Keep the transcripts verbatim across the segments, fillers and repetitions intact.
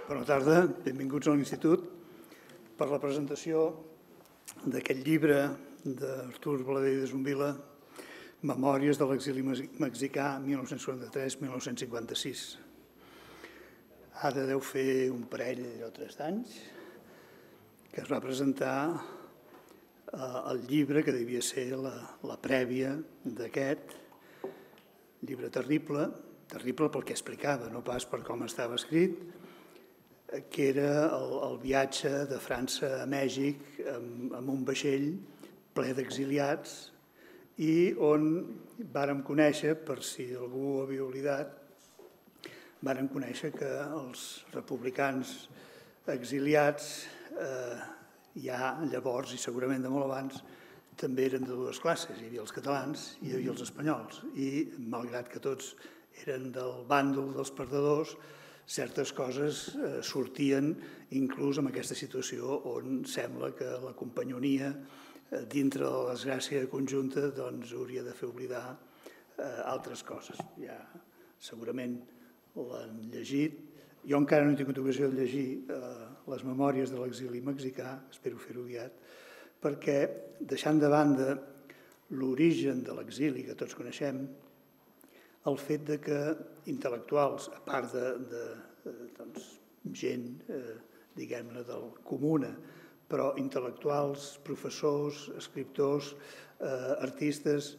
Bona tarda, benvinguts a l'Institut per la presentació d'aquest llibre d'Artur Balaguer i de Zumbila, Memòries de l'exili mexicà mil nou-cents quaranta-tres a mil nou-cents cinquanta-sis. Ara deu fer un parell o tres d'anys que es va presentar el llibre que devia ser la, la prèvia d'aquest llibre terrible, terrible pel que explicava, no pas per com estava escrit, que era el, el viatge de França a Mèxic amb, amb un vaixell ple d'exiliats i on vàrem conèixer, per si algú ho havia oblidat, vàrem conèixer que els republicans exiliats eh, ja llavors, i segurament de molt abans, també eren de dues classes. Hi havia els catalans i hi havia els espanyols. I, malgrat que tots eren del bàndol dels perdedors, certes coses eh, sortien inclús en aquesta situació on sembla que la companyonia eh, dintre de la desgràcia conjunta doncs, hauria de fer oblidar eh, altres coses. Ja segurament l'han llegit. Jo encara no he tingut ocasió de llegir eh, les memòries de l'exili mexicà, espero fer-ho aviat, perquè deixant de banda l'origen de l'exili que tots coneixem, el fet de que intel·lectuals, a part de, de doncs, gent, eh, diguem-ne, del comuna, però intel·lectuals, professors, escriptors, eh, artistes,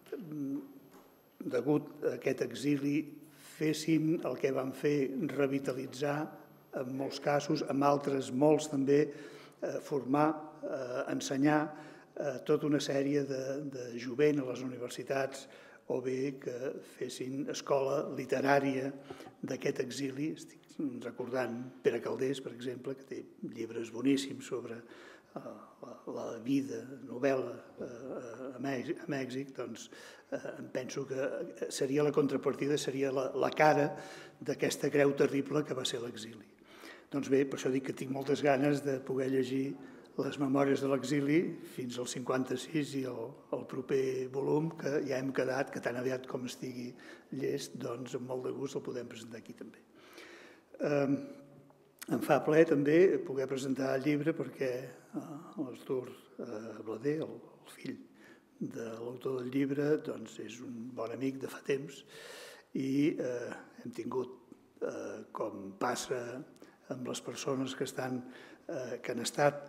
degut a aquest exili, fessin el que van fer revitalitzar, en molts casos, en altres molts també, eh, formar, eh, ensenyar eh, tota una sèrie de, de jovent a les universitats, o bé que fessin escola literària d'aquest exili. Estic recordant Pere Calders, per exemple, que té llibres boníssims sobre uh, la, la vida, novel·la uh, a Mèxic. A Mèxic doncs, uh, em penso que seria la contrapartida, seria la, la cara d'aquesta creu terrible que va ser l'exili. Doncs bé, per això dic que tinc moltes ganes de poder llegir les memòries de l'exili fins al cinquanta-sis i el, el proper volum, que ja hem quedat, que tan aviat com estigui llest, doncs amb molt de gust el podem presentar aquí també. Eh, em fa plaer també poder presentar el llibre perquè eh, l'Artur eh, Balaguer, el, el fill de l'autor del llibre, doncs és un bon amic de fa temps i eh, hem tingut, eh, com passa amb les persones que estan que han estat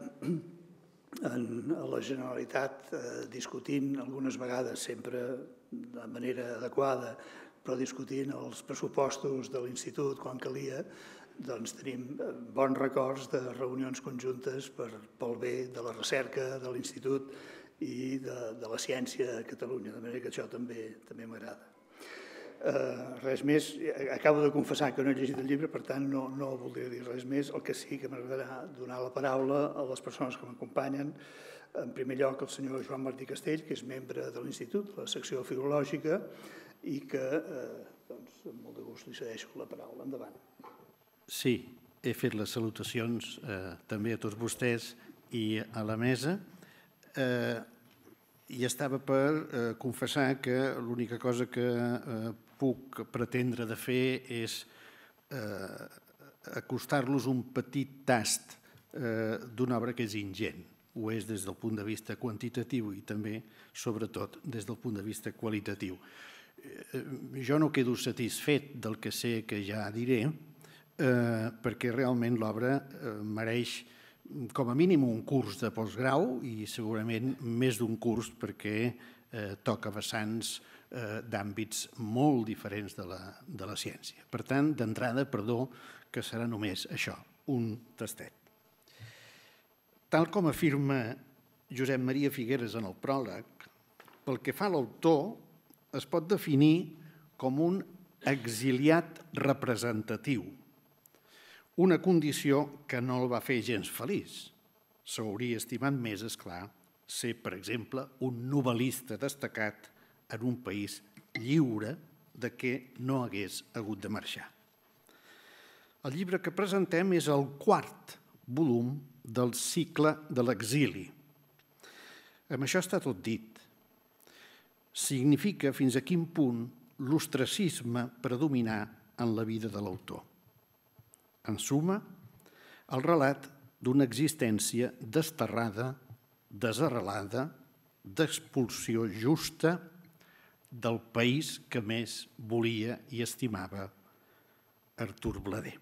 en la Generalitat discutint algunes vegades, sempre de manera adequada, però discutint els pressupostos de l'Institut quan calia, doncs tenim bons records de reunions conjuntes pel bé de la recerca de l'Institut i de, de la ciència a Catalunya, de manera que això també, també m'agrada. Uh, res més, acabo de confessar que no he llegit el llibre, per tant no, no voldria dir res més. El que sí que m'agradarà donar la paraula a les persones que m'acompanyen. En primer lloc, el senyor Joan Martí Castell, que és membre de l'Institut, la secció filològica, i que, eh, doncs, amb molt de gust li cedeixo la paraula. Endavant. Sí, he fet les salutacions eh, també a tots vostès i a la mesa. Eh, I estava per eh, confessar que l'única cosa que eh, puc pretendre de fer és eh, acostar-los un petit tast eh, d'una obra que és ingent. Ho és des del punt de vista quantitatiu i també, sobretot, des del punt de vista qualitatiu. Eh, jo no quedo satisfet del que sé que ja diré, eh, perquè realment l'obra eh, mereix com a mínim un curs de postgrau i segurament més d'un curs perquè eh, toca vessants eh, d'àmbits molt diferents de la, de la ciència. Per tant, d'entrada, perdó, que serà només això, un tastet. Tal com afirma Josep Maria Figueres en el pròleg, pel que fa a l'autor, es pot definir com un exiliat representatiu, una condició que no el va fer gens feliç. S'hauria estimat més, esclar, ser, per exemple, un novel·lista destacat en un país lliure de què no hagués hagut de marxar. El llibre que presentem és el quart volum del cicle de l'exili. Amb això està tot dit. Significa fins a quin punt l'ostracisme predominar en la vida de l'autor. En suma, el relat d'una existència desterrada, desarrelada, d'expulsió justa del país que més volia i estimava Artur Blader.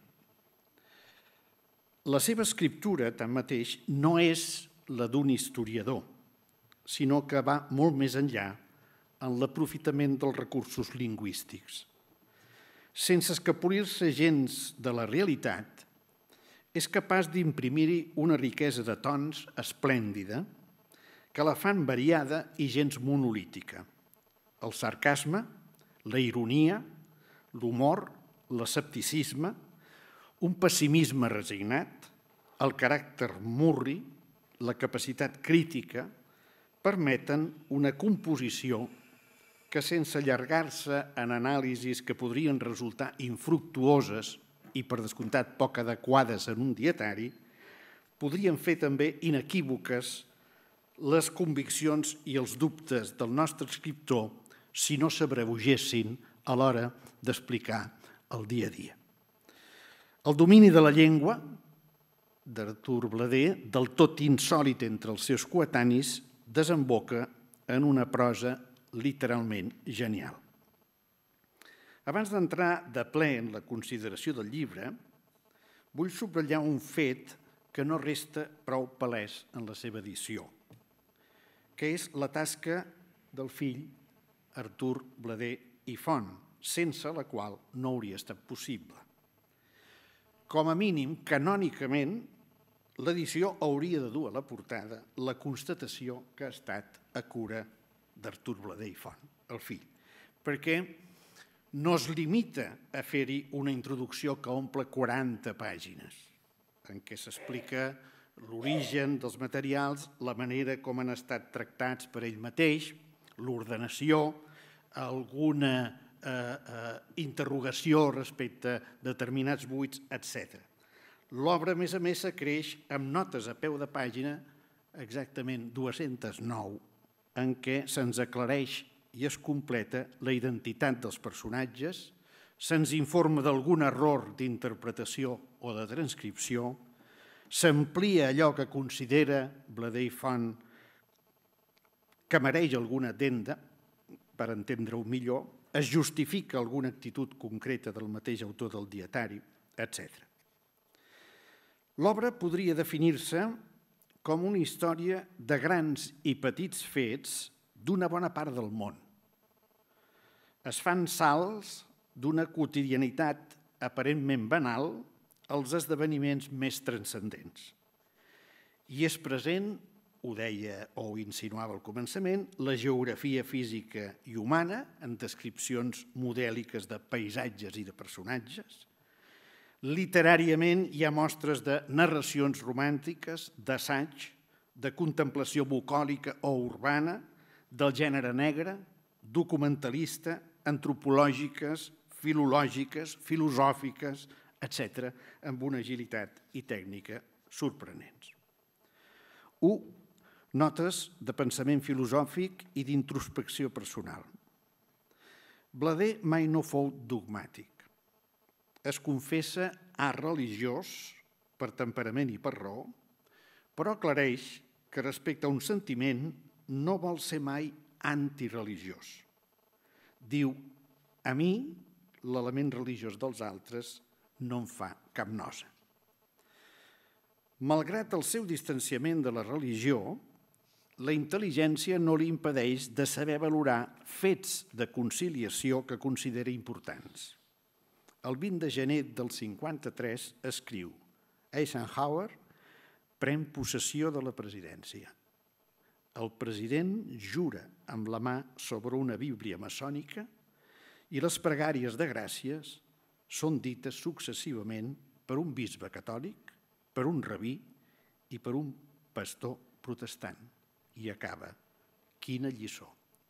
La seva escriptura, tanmateix, no és la d'un historiador, sinó que va molt més enllà en l'aprofitament dels recursos lingüístics. Sense escapolir-se gens de la realitat, és capaç d'imprimir-hi una riquesa de tons esplèndida que la fan variada i gens monolítica. El sarcasme, la ironia, l'humor, l'escepticisme, un pessimisme resignat, el caràcter murri, la capacitat crítica, permeten una composició que, sense allargar-se en anàlisis que podrien resultar infructuoses i, per descomptat, poc adequades en un dietari, podrien fer també inequívoques les conviccions i els dubtes del nostre escriptor si no s'abreugessin a l'hora d'explicar el dia a dia. El domini de la llengua d'Artur Blader, del tot insòlit entre els seus coetanis, desemboca en una prosa literalment genial. Abans d'entrar de ple en la consideració del llibre, vull subratllar un fet que no resta prou palès en la seva edició, que és la tasca del fill Artur Blader i Font, sense la qual no hauria estat possible. Com a mínim, canònicament, l'edició hauria de dur a la portada la constatació que ha estat a cura d'Artur Blader i Font, el fill, perquè no es limita a fer-hi una introducció que omple quaranta pàgines, en què s'explica l'origen dels materials, la manera com han estat tractats per ell mateix, l'ordenació, alguna eh, eh, interrogació respecte a determinats buits, etcètera. L'obra, a més a més, s'acreix amb notes a peu de pàgina, exactament dues-centes nou, en què se'ns aclareix i es completa la identitat dels personatges, se'ns informa d'algun error d'interpretació o de transcripció, s'amplia allò que considera Blader i Font que mereix alguna addenda, per entendre-ho millor, es justifica alguna actitud concreta del mateix autor del dietari, etcètera. L'obra podria definir-se com una història de grans i petits fets d'una bona part del món. Es fan salts d'una quotidianitat aparentment banal als esdeveniments més transcendents. I és present, ho deia o ho insinuava al començament, la geografia física i humana en descripcions modèliques de paisatges i de personatges. Literàriament hi ha mostres de narracions romàntiques, d'assaig, de contemplació bucòlica o urbana, del gènere negre, documentalista, antropològiques, filològiques, filosòfiques, etcètera, amb una agilitat i tècnica sorprenents. u. Notes de pensament filosòfic i d'introspecció personal. Blader mai no fou dogmàtic. Es confessa art religiós per temperament i per raó, però aclareix que respecte a un sentiment no vol ser mai antireligiós. Diu, a mi l'element religiós dels altres no em fa cap nosa. Malgrat el seu distanciament de la religió, la intel·ligència no li impedeix de saber valorar fets de conciliació que considera importants. El vint de gener del cinquanta-tres escriu: Eisenhower pren possessió de la presidència. El president jura amb la mà sobre una bíblia maçònica i les pregàries de gràcies són dites successivament per un bisbe catòlic, per un rabí i per un pastor protestant. I acaba, quina lliçó.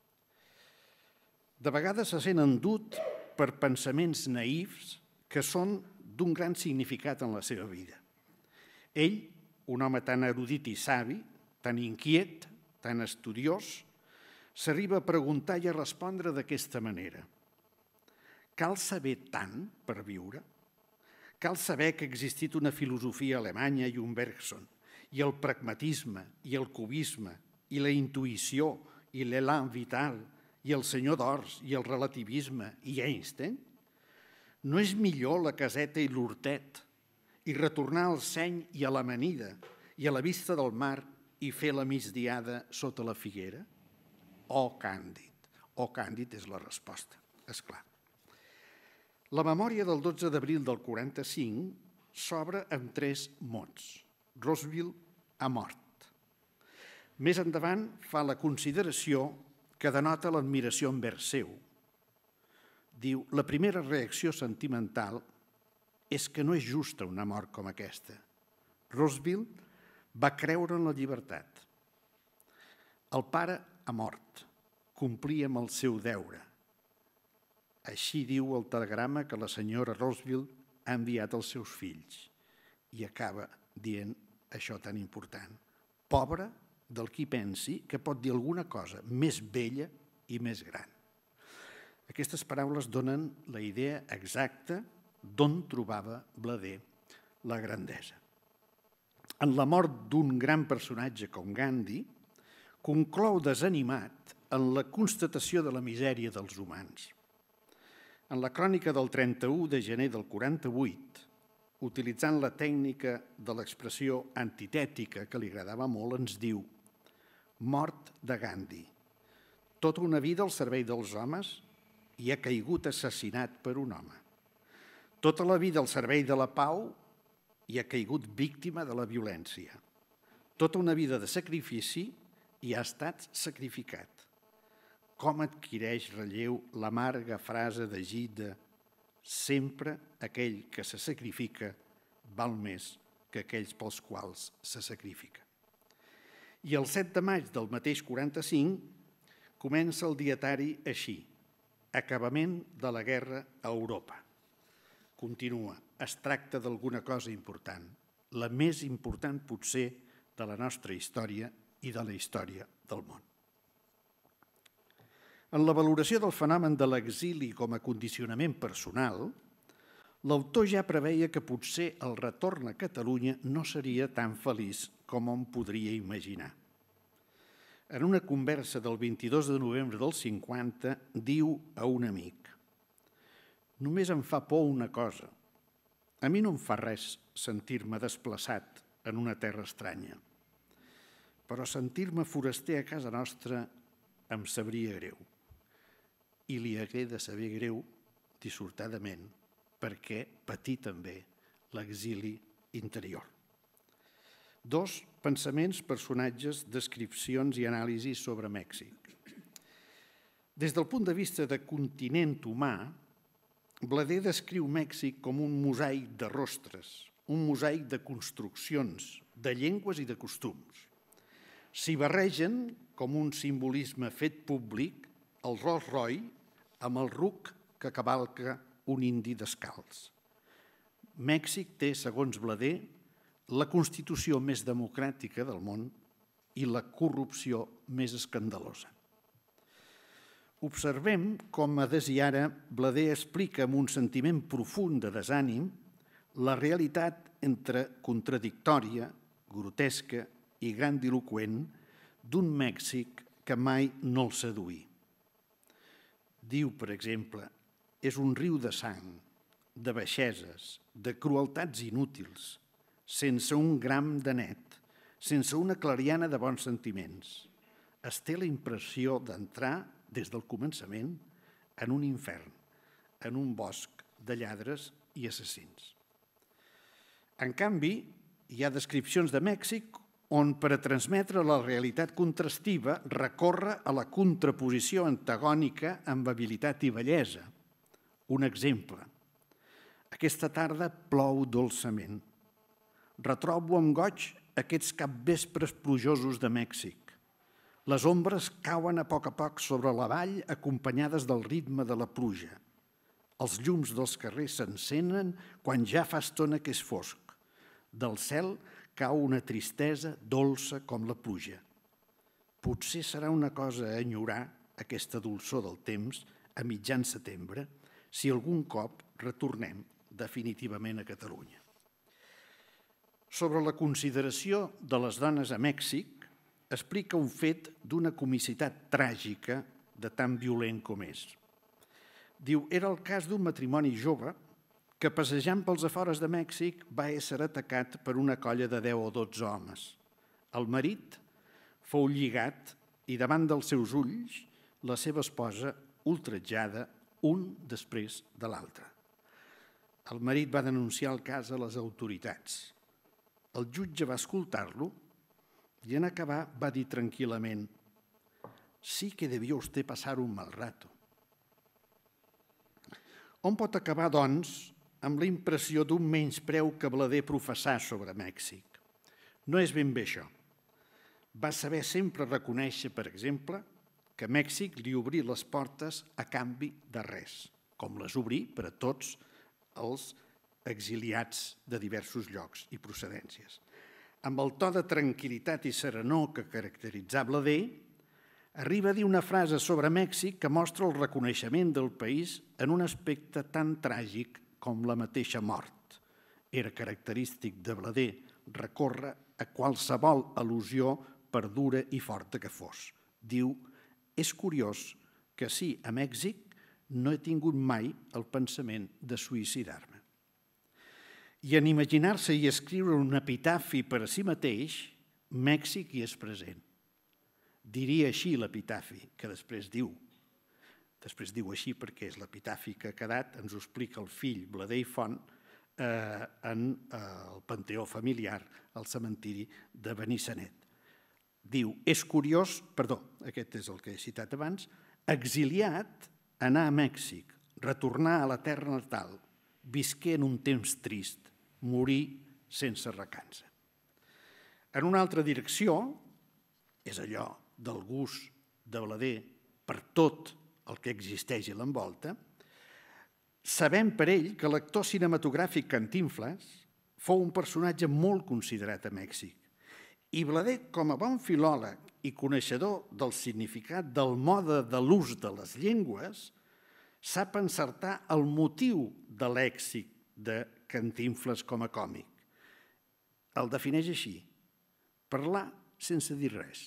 De vegades se sent endut per pensaments naïfs que són d'un gran significat en la seva vida. Ell, un home tan erudit i savi, tan inquiet, tan estudiós, s'arriba a preguntar i a respondre d'aquesta manera. Cal saber tant per viure? Cal saber que ha existit una filosofia alemanya i un Bergson, i el pragmatisme, i el cubisme, i la intuïció, i l'élan vital, i el senyor d'Ors, i el relativisme, i Einstein? No és millor la caseta i l'hortet, i retornar al seny i a l'amanida, i a la vista del mar, i fer la migdiada sota la figuera? Oh, Càndid! Oh, Càndid és la resposta, és clar. La memòria del dotze d'abril del quaranta-cinc s'obre amb tres mots. Roosevelt ha mort. Més endavant fa la consideració que denota l'admiració envers seu. Diu, la primera reacció sentimental és que no és justa una mort com aquesta. Roosevelt va creure en la llibertat. El pare ha mort, complia amb el seu deure. Així diu el telegrama que la senyora Roosevelt ha enviat als seus fills i acaba dient això tan important. Pobre del qui pensi que pot dir alguna cosa més bella i més gran. Aquestes paraules donen la idea exacta d'on trobava Blader la grandesa. En la mort d'un gran personatge com Gandhi, conclou desanimat en la constatació de la misèria dels humans. En la crònica del trenta-u de gener del quaranta-vuit, utilitzant la tècnica de l'expressió antitètica que li agradava molt, ens diu «Mort de Gandhi, tota una vida al servei dels homes i ha caigut assassinat per un home. Tota la vida al servei de la pau i ha caigut víctima de la violència. Tota una vida de sacrifici i ha estat sacrificat. Com adquireix relleu l'amarga frase de Gide «Sempre aquell que se sacrifica val més que aquells pels quals se sacrifica». I el set de maig del mateix quaranta-cinc comença el dietari així, acabament de la guerra a Europa. Continua, es tracta d'alguna cosa important, la més important potser de la nostra història i de la història del món. En la valoració del fenomen de l'exili com a condicionament personal, l'autor ja preveia que potser el retorn a Catalunya no seria tan feliç com hom podria imaginar. En una conversa del vint-i-dos de novembre del cinquanta, diu a un amic «Només em fa por una cosa. A mi no em fa res sentir-me desplaçat en una terra estranya, però sentir-me foraster a casa nostra em sabria greu. I li hagué de saber greu, dissortadament, perquè patí també l'exili interior». Dos, pensaments, personatges, descripcions i anàlisis sobre Mèxic. Des del punt de vista de continent humà, Blader descriu Mèxic com un mosaic de rostres, un mosaic de construccions, de llengües i de costums. S'hi barregen, com un simbolisme fet públic, el Rolls Royce amb el ruc que cavalca un indi descalç. Mèxic té, segons Blader, la Constitució més democràtica del món i la corrupció més escandalosa. Observem com a des i ara Blader explica amb un sentiment profund de desànim la realitat entre contradictòria, grotesca i grandiloqüent d'un Mèxic que mai no el seduí. Diu, per exemple, és un riu de sang, de baixeses, de crueltats inútils, sense un gram de net, sense una clariana de bons sentiments. Es té la impressió d'entrar, des del començament, en un infern, en un bosc de lladres i assassins. En canvi, hi ha descripcions de Mèxic on, per a transmetre la realitat contrastiva, recorre a la contraposició antagònica amb habilitat i bellesa. Un exemple. Aquesta tarda plou dolçament. Retrobo amb goig aquests capvespres plujosos de Mèxic. Les ombres cauen a poc a poc sobre la vall acompanyades del ritme de la pluja. Els llums dels carrers s'encenen quan ja fa estona que és fosc. Del cel cau una tristesa dolça com la pluja. Potser serà una cosa a enyorar, aquesta dolçor del temps, a mitjan setembre, si algun cop retornem definitivament a Catalunya. Sobre la consideració de les dones a Mèxic, explica un fet d'una comicitat tràgica de tan violent com és. Diu, era el cas d'un matrimoni jove que passejant pels afores de Mèxic va ésser atacat per una colla de deu o dotze homes. El marit fou lligat i davant dels seus ulls la seva esposa ultratjada un després de l'altre. El marit va denunciar el cas a les autoritats. El jutge va escoltar-lo i en acabar va dir tranquil·lament «Sí que debió usted pasar un mal rato». On pot acabar, doncs, amb la impressió d'un menyspreu que Blader professà sobre Mèxic? No és ben bé això. Va saber sempre reconèixer, per exemple, que Mèxic li obrí les portes a canvi de res, com les obrí per a tots els exiliats de diversos llocs i procedències. Amb el to de tranquil·litat i serenor que caracteritzava Blader, arriba a dir una frase sobre Mèxic que mostra el reconeixement del país en un aspecte tan tràgic com la mateixa mort. Era característic de Blader recórrer a qualsevol al·lusió per dura i forta que fos. Diu, és curiós que sí, a Mèxic no he tingut mai el pensament de suïcidar-me. I en imaginar-se i escriure un epitafi per a si mateix, Mèxic hi és present. Diria així l'epitafi, que després diu, després diu així perquè és l'epitafi que ha quedat, ens ho explica el fill Blader i Font eh, en eh, el panteó familiar al cementiri de Benissanet. Diu, és curiós, perdó, aquest és el que he citat abans, exiliat, anar a Mèxic, retornar a la terra natal, visqué en un temps trist, morir sense recança. En una altra direcció, és allò del gust de Blader per tot el que existeix i l'envolta, sabem per ell que l'actor cinematogràfic Cantinflas fou un personatge molt considerat a Mèxic. I Blader, com a bon filòleg i coneixedor del significat del mode de l'ús de les llengües, sap encertar el motiu de l'èxit de Cantinflas com a còmic. El defineix així, parlar sense dir res.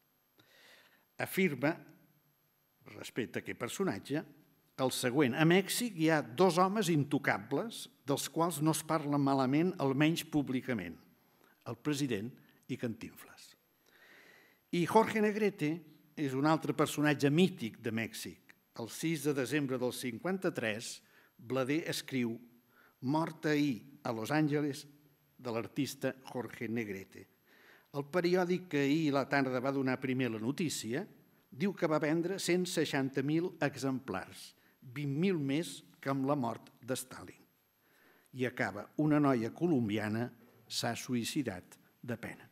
Afirma, respecte a aquest personatge, el següent. A Mèxic hi ha dos homes intocables dels quals no es parla malament, almenys públicament, el president i Cantinflas. I Jorge Negrete és un altre personatge mític de Mèxic. El sis de desembre del cinquanta-tres, Blader escriu «Mort ahir a Los Angeles» de l'artista Jorge Negrete. El periòdic que ahir a la tarda va donar primer la notícia diu que va vendre cent seixanta mil exemplars, vint mil més que amb la mort de Stalin. I acaba, una noia colombiana s'ha suïcidat de pena.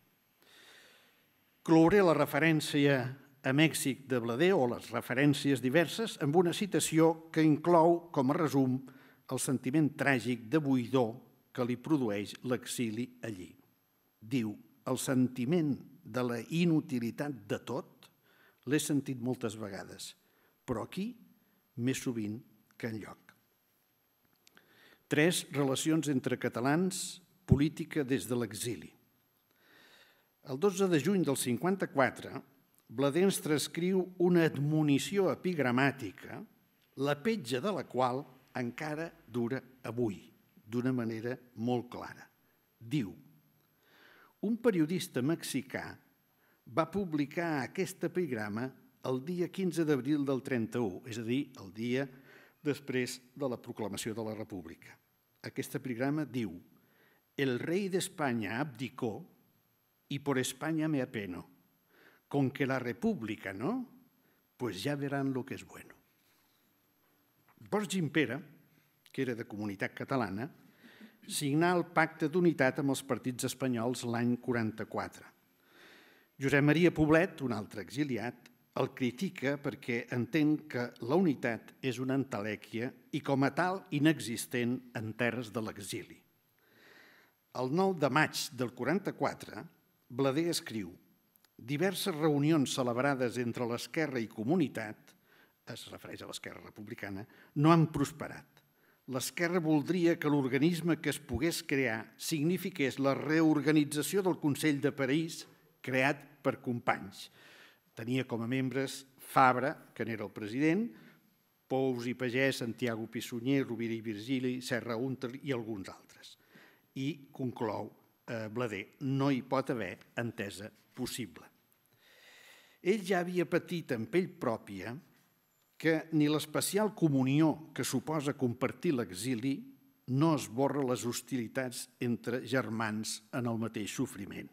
Clouré la referència a Mèxic de Blader, o les referències diverses, amb una citació que inclou, com a resum, el sentiment tràgic de buidor que li produeix l'exili allí. Diu, el sentiment de la inutilitat de tot l'he sentit moltes vegades, però aquí més sovint que enlloc. Tres, relacions entre catalans, política des de l'exili. El dotze de juny del cinquanta-quatre, Blader ens transcriu una admonició epigramàtica, la petja de la qual encara dura avui, d'una manera molt clara. Diu, un periodista mexicà va publicar aquest epigrama el dia quinze d'abril del trenta-u, és a dir, el dia després de la proclamació de la República. Aquest epigrama diu, el rei d'Espanya abdicó y por España me apeno. Con que la República no, pues ya verán lo que es bueno. Bosch Gimpera, que era de Comunitat Catalana, signà el pacte d'unitat amb els partits espanyols l'any quaranta-quatre. Josep Maria Poblet, un altre exiliat, el critica perquè entén que la unitat és una entelèquia i com a tal inexistent en terres de l'exili. El nou de maig del quaranta-quatre, Blader escriu diverses reunions celebrades entre l'esquerra i comunitat, es refereix a l'esquerra republicana, no han prosperat. l'esquerra voldria que l'organisme que es pogués crear signifiqués la reorganització del Consell de París creat per Companys. Tenia com a membres Fabra, que n'era el president, Pous i Pagès, Santiago Pissunyer, Rovira i Virgili, Serra Hunter i alguns altres. I conclou eh, Blader, no hi pot haver entesa possible. Ell ja havia patit en pell pròpia que ni l'especial comunió que suposa compartir l'exili no esborra les hostilitats entre germans en el mateix sofriment.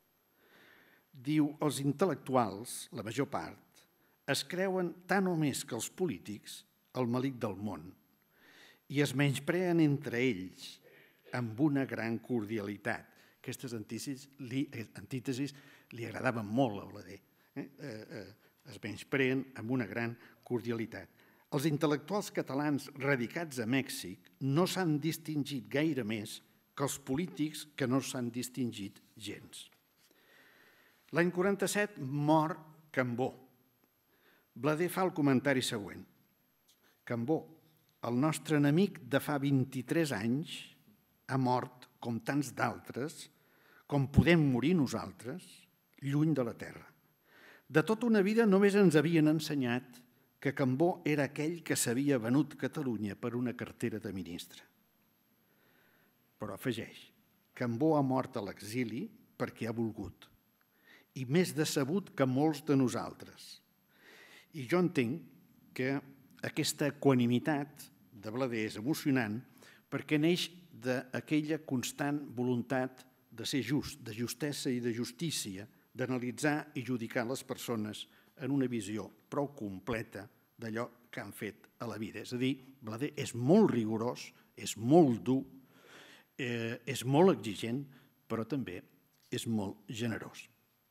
Diu, els intel·lectuals, la major part, es creuen tant o més que els polítics el malic del món i es menyspreen entre ells amb una gran cordialitat. Aquestes antítesis li, antítesis li agradaven molt a Blader. Eh? Eh, eh, es menyspreen amb una gran cordialitat. Els intel·lectuals catalans radicats a Mèxic no s'han distingit gaire més que els polítics que no s'han distingit gens. L'any quaranta-set mor Cambó. Blader fa el comentari següent. Cambó, el nostre enemic de fa vint-i-tres anys, ha mort, com tants d'altres, com podem morir nosaltres, lluny de la terra. De tota una vida només ens havien ensenyat que Cambó era aquell que s'havia venut Catalunya per una cartera de ministre. Però afegeix, Cambó ha mort a l'exili perquè ha volgut, i més decebut que molts de nosaltres. I jo entenc que aquesta equanimitat de Blader és emocionant perquè neix d'aquella constant voluntat de ser just, de justesa i de justícia, d'analitzar i judicar les persones en una visió prou completa d'allò que han fet a la vida. És a dir, Blader és molt rigorós, és molt dur, eh, és molt exigent, però també és molt generós.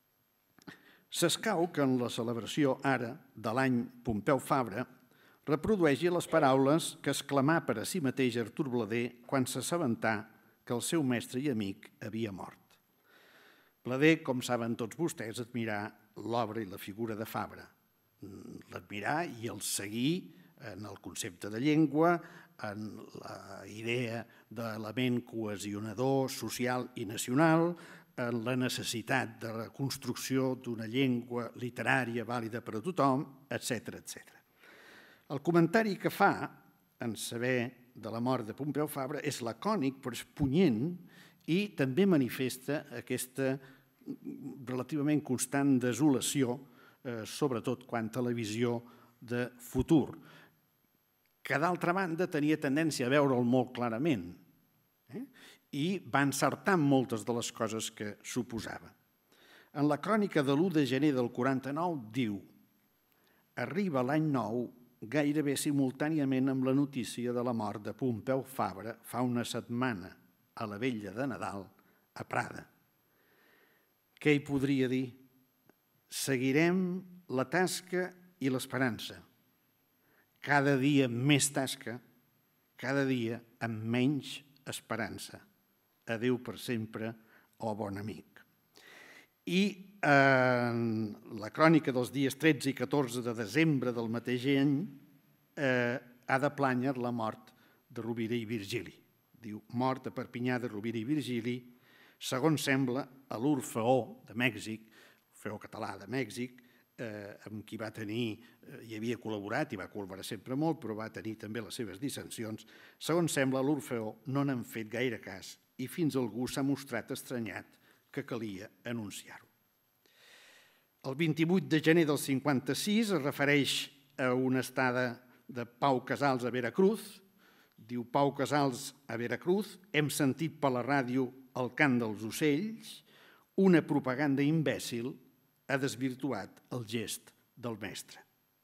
S'escau que en la celebració ara de l'any Pompeu Fabra reprodueixi les paraules que exclamà per a si mateix Artur Blader quan s'assabentà que el seu mestre i amic havia mort. Blader, com saben tots vostès, admirà l'obra i la figura de Fabra. L'admirà i el seguir en el concepte de llengua, en la idea d'element cohesionador social i nacional, en la necessitat de la construcció d'una llengua literària vàlida per a tothom, etcètera, etcètera. El comentari que fa en saber de la mort de Pompeu Fabra és lacònic, però és punyent i també manifesta aquesta relativament constant desolació, eh, sobretot quant a la visió de futur, que d'altra banda tenia tendència a veure'l molt clarament eh? i va encertar moltes de les coses que suposava. En la crònica de l'u de gener del quaranta-nou diu «Arriba l'any nou gairebé simultàniament amb la notícia de la mort de Pompeu Fabra fa una setmana a la vella de Nadal a Prada. Què hi podria dir? Seguirem la tasca i l'esperança. Cada dia més tasca, cada dia amb menys esperança. Adéu per sempre, oh bon amic». I en la crònica dels dies tretze i catorze de desembre del mateix any eh, ha de plànyer la mort de Rovira i Virgili. Diu, mort a Perpinyà de Rovira i Virgili, segons sembla, a l'Orfeó de Mèxic, Orfeó català de Mèxic, eh, amb qui va tenir, eh, hi havia col·laborat i va col·laborar sempre molt, però va tenir també les seves dissensions. Segons sembla, a l'Orfeó no n'han fet gaire cas i fins algú s'ha mostrat estranyat que calia anunciar-ho. El vint-i-vuit de gener del cinquanta-sis es refereix a una estada de Pau Casals a Veracruz. Diu Pau Casals a Veracruz, hem sentit per la ràdio el cant dels ocells, una propaganda imbècil ha desvirtuat el gest del mestre.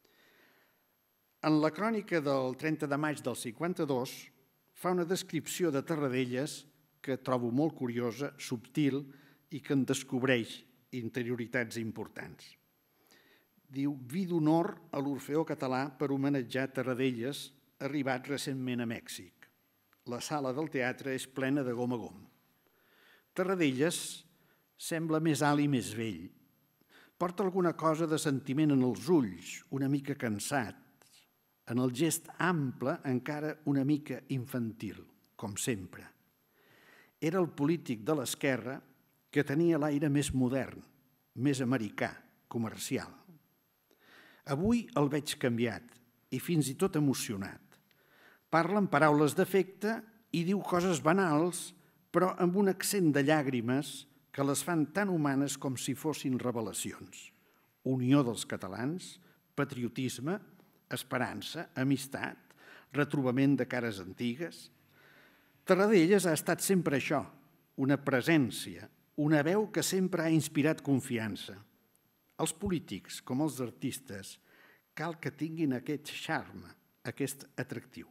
En la crònica del trenta de maig del cinquanta-dos fa una descripció de Tarradellas que trobo molt curiosa, subtil i que en descobreix interioritats importants. Diu, vi d'honor a l'Orfeó català per homenatjar Tarradellas, arribat recentment a Mèxic. La sala del teatre és plena de gom a gom. Tarradellas sembla més alt i més vell. Porta alguna cosa de sentiment en els ulls, una mica cansat. en el gest ample encara una mica infantil, com sempre. Era el polític de l'esquerra que tenia l'aire més modern, més americà, comercial. Avui el veig canviat i fins i tot emocionat. Parla amb paraules d'afecte i diu coses banals, però amb un accent de llàgrimes que les fan tan humanes com si fossin revelacions. Unió dels catalans, patriotisme, esperança, amistat, retrobament de cares antigues. Tarradellas ha estat sempre això, una presència, una veu que sempre ha inspirat confiança. Els polítics, com els artistes, cal que tinguin aquest charme, aquest atractiu.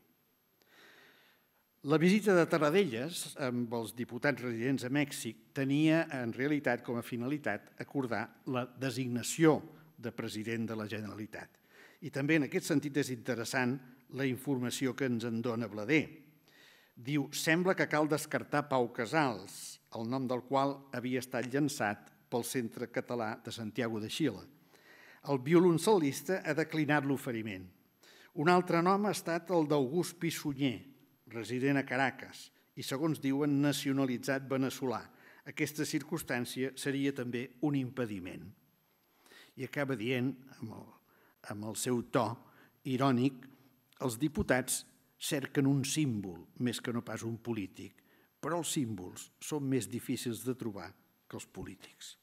La visita de Tarradellas amb els diputats residents a Mèxic tenia, en realitat, com a finalitat, acordar la designació de president de la Generalitat. I també, en aquest sentit, és interessant la informació que ens en dona Blader. Diu, sembla que cal descartar Pau Casals, el nom del qual havia estat llançat pel Centre Català de Santiago de Xile. El violoncel·lista ha declinat l'oferiment. Un altre nom ha estat el d'August Pissunyer, resident a Caracas, i, segons diuen, nacionalitzat veneçolà. Aquesta circumstància seria també un impediment. I acaba dient, amb el, amb el seu to irònic, els diputats cerquen un símbol més que no pas un polític, però els símbols són més difícils de trobar que els polítics.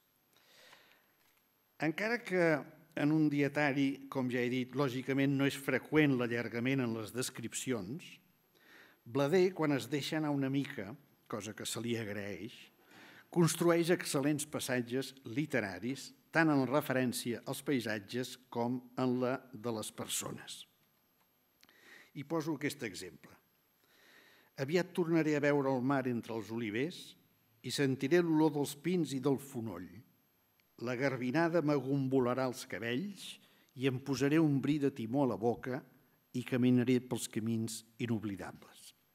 Encara que en un dietari, com ja he dit, lògicament no és freqüent l'allargament en les descripcions, Blader, quan es deixa anar una mica, cosa que se li agraeix, construeix excel·lents passatges literaris, tant en referència als paisatges com en la de les persones. I poso aquest exemple. Aviat tornaré a veure el mar entre els olivers i sentiré l'olor dels pins i del fonoll. La garbinada m'agombolarà els cabells i em posaré un bri de timó a la boca i caminaré pels camins inoblidables.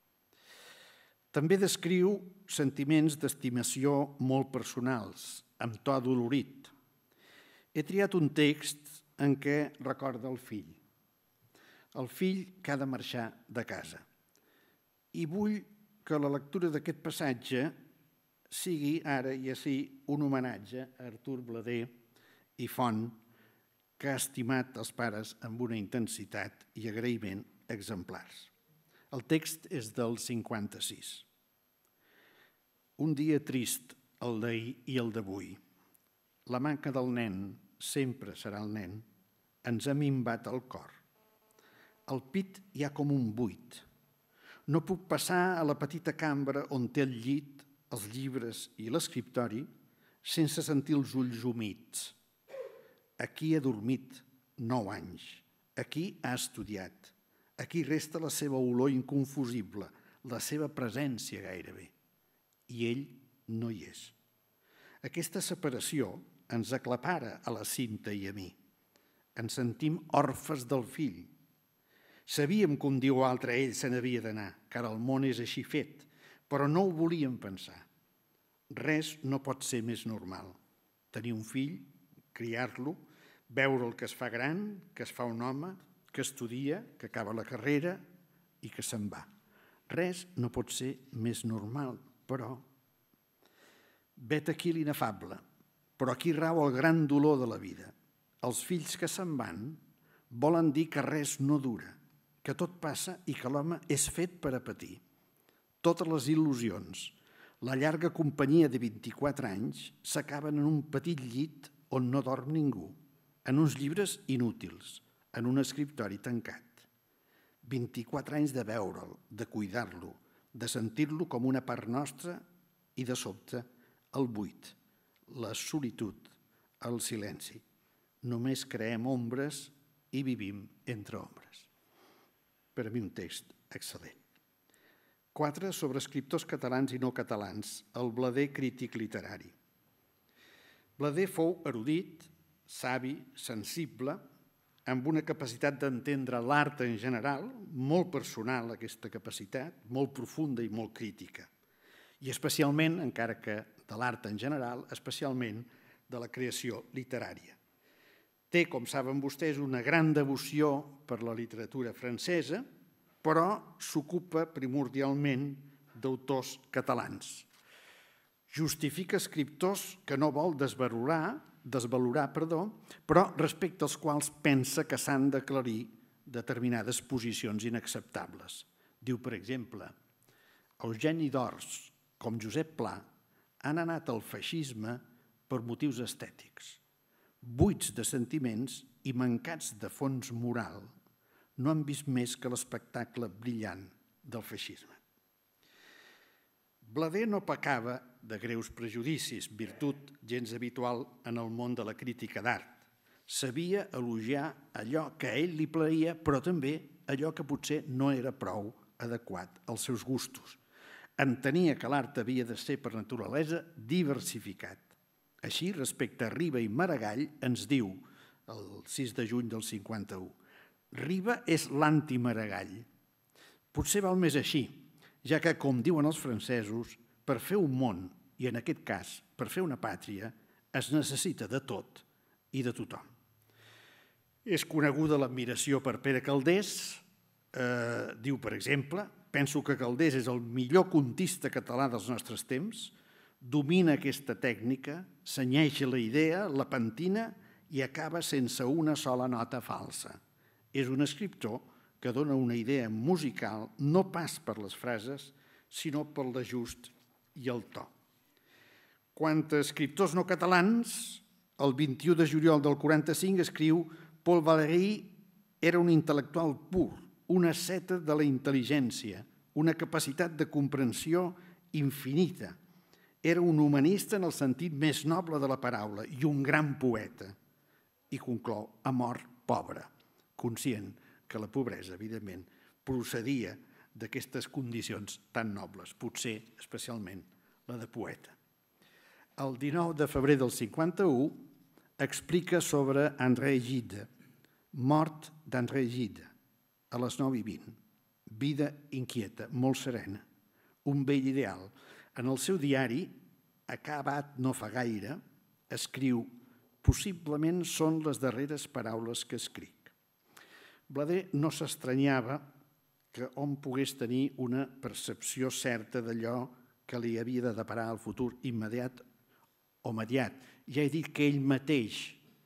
També descriu sentiments d'estimació molt personals, amb to adolorit. He triat un text en què recorda el fill. El fill que ha de marxar de casa. I vull que la lectura d'aquest passatge sigui ara i així un homenatge a Artur Blader i Font, que ha estimat els pares amb una intensitat i agraïment exemplars. El text és del cinquanta-sis. Un dia trist, el d'ahir i el d'avui. La manca del nen, sempre serà el nen, ens ha minvat el cor. Al pit hi ha com un buit. No puc passar a la petita cambra on té el llit, els llibres i l'escriptori sense sentir els ulls humits. Aquí ha dormit nou anys. Aquí ha estudiat. Aquí resta la seva olor inconfusible, la seva presència gairebé. I ell no hi és. Aquesta separació ens aclapara a la Cinta i a mi. Ens sentim orfes del fill. Sabíem que un dia o altre ell se n'havia d'anar, car el món és així fet, però no ho volíem pensar. Res no pot ser més normal. Tenir un fill, criar-lo, veure el que es fa gran, que es fa un home, que estudia, que acaba la carrera i que se'n va. Res no pot ser més normal, però... Vet aquí l'inefable, però aquí rau el gran dolor de la vida. Els fills que se'n van volen dir que res no dura, que tot passa i que l'home és fet per a patir. Totes les il·lusions, la llarga companyia de vint-i-quatre anys s'acaben en un petit llit on no dorm ningú, en uns llibres inútils, en un escriptori tancat. vint-i-quatre anys de veure'l, de cuidar-lo, de sentir-lo com una part nostra i, de sobte, el buit, la solitud, el silenci. Només creem ombres i vivim entre ombres. Per a mi un text excel·lent. Quatre sobre escriptors catalans i no catalans, el Blader crític literari. Blader fou erudit, savi, sensible, amb una capacitat d'entendre l'art en general, molt personal aquesta capacitat, molt profunda i molt crítica. I especialment, encara que de l'art en general, especialment de la creació literària. Té, com saben vostès, una gran devoció per la literatura francesa, però s'ocupa primordialment d'autors catalans. Justifica escriptors que no vol desvalorar, desvalorar, perdó, però respecte als quals pensa que s'han d'aclarir determinades posicions inacceptables. Diu, per exemple, Eugeni d'Ors, com Josep Pla, han anat al feixisme per motius estètics. Buits de sentiments i mancats de fons moral, no han vist més que l'espectacle brillant del feixisme. Blader no pecava de greus prejudicis, virtut gens habitual en el món de la crítica d'art. Sabia elogiar allò que a ell li plaïa, però també allò que potser no era prou adequat als seus gustos. Entenia que l'art havia de ser per naturalesa diversificat. Així, respecte a Riba i Maragall, ens diu, el sis de juny del cinquanta-u, Riba és l'anti-Maragall. Potser val més així, ja que, com diuen els francesos, per fer un món, i en aquest cas, per fer una pàtria, es necessita de tot i de tothom. És coneguda l'admiració per Pere Calders. Eh, diu, per exemple, penso que Calders és el millor contista català dels nostres temps, domina aquesta tècnica, senyeix la idea, la pentina i acaba sense una sola nota falsa. És un escriptor que dona una idea musical no pas per les frases, sinó per l'ajust i el to. Quant a escriptors no catalans, el vint-i-u de juliol del quaranta-cinc escriu Paul Valéry era un intel·lectual pur, una asceta de la intel·ligència, una capacitat de comprensió infinita. Era un humanista en el sentit més noble de la paraula i un gran poeta. I conclou, ha mort pobre, conscient que la pobresa, evidentment, procedia d'aquestes condicions tan nobles, potser especialment la de poeta. El dinou de febrer del cinquanta-u explica sobre André Gide, mort d'André Gide, a les nou i vint. Vida inquieta, molt serena, un vell ideal. En el seu diari, acabat no fa gaire, escriu «Possiblement són les darreres paraules que escric». Blader no s'estranyava que hom pogués tenir una percepció certa d'allò que li havia de deparar el futur immediat o mediat. Ja he dit que ell mateix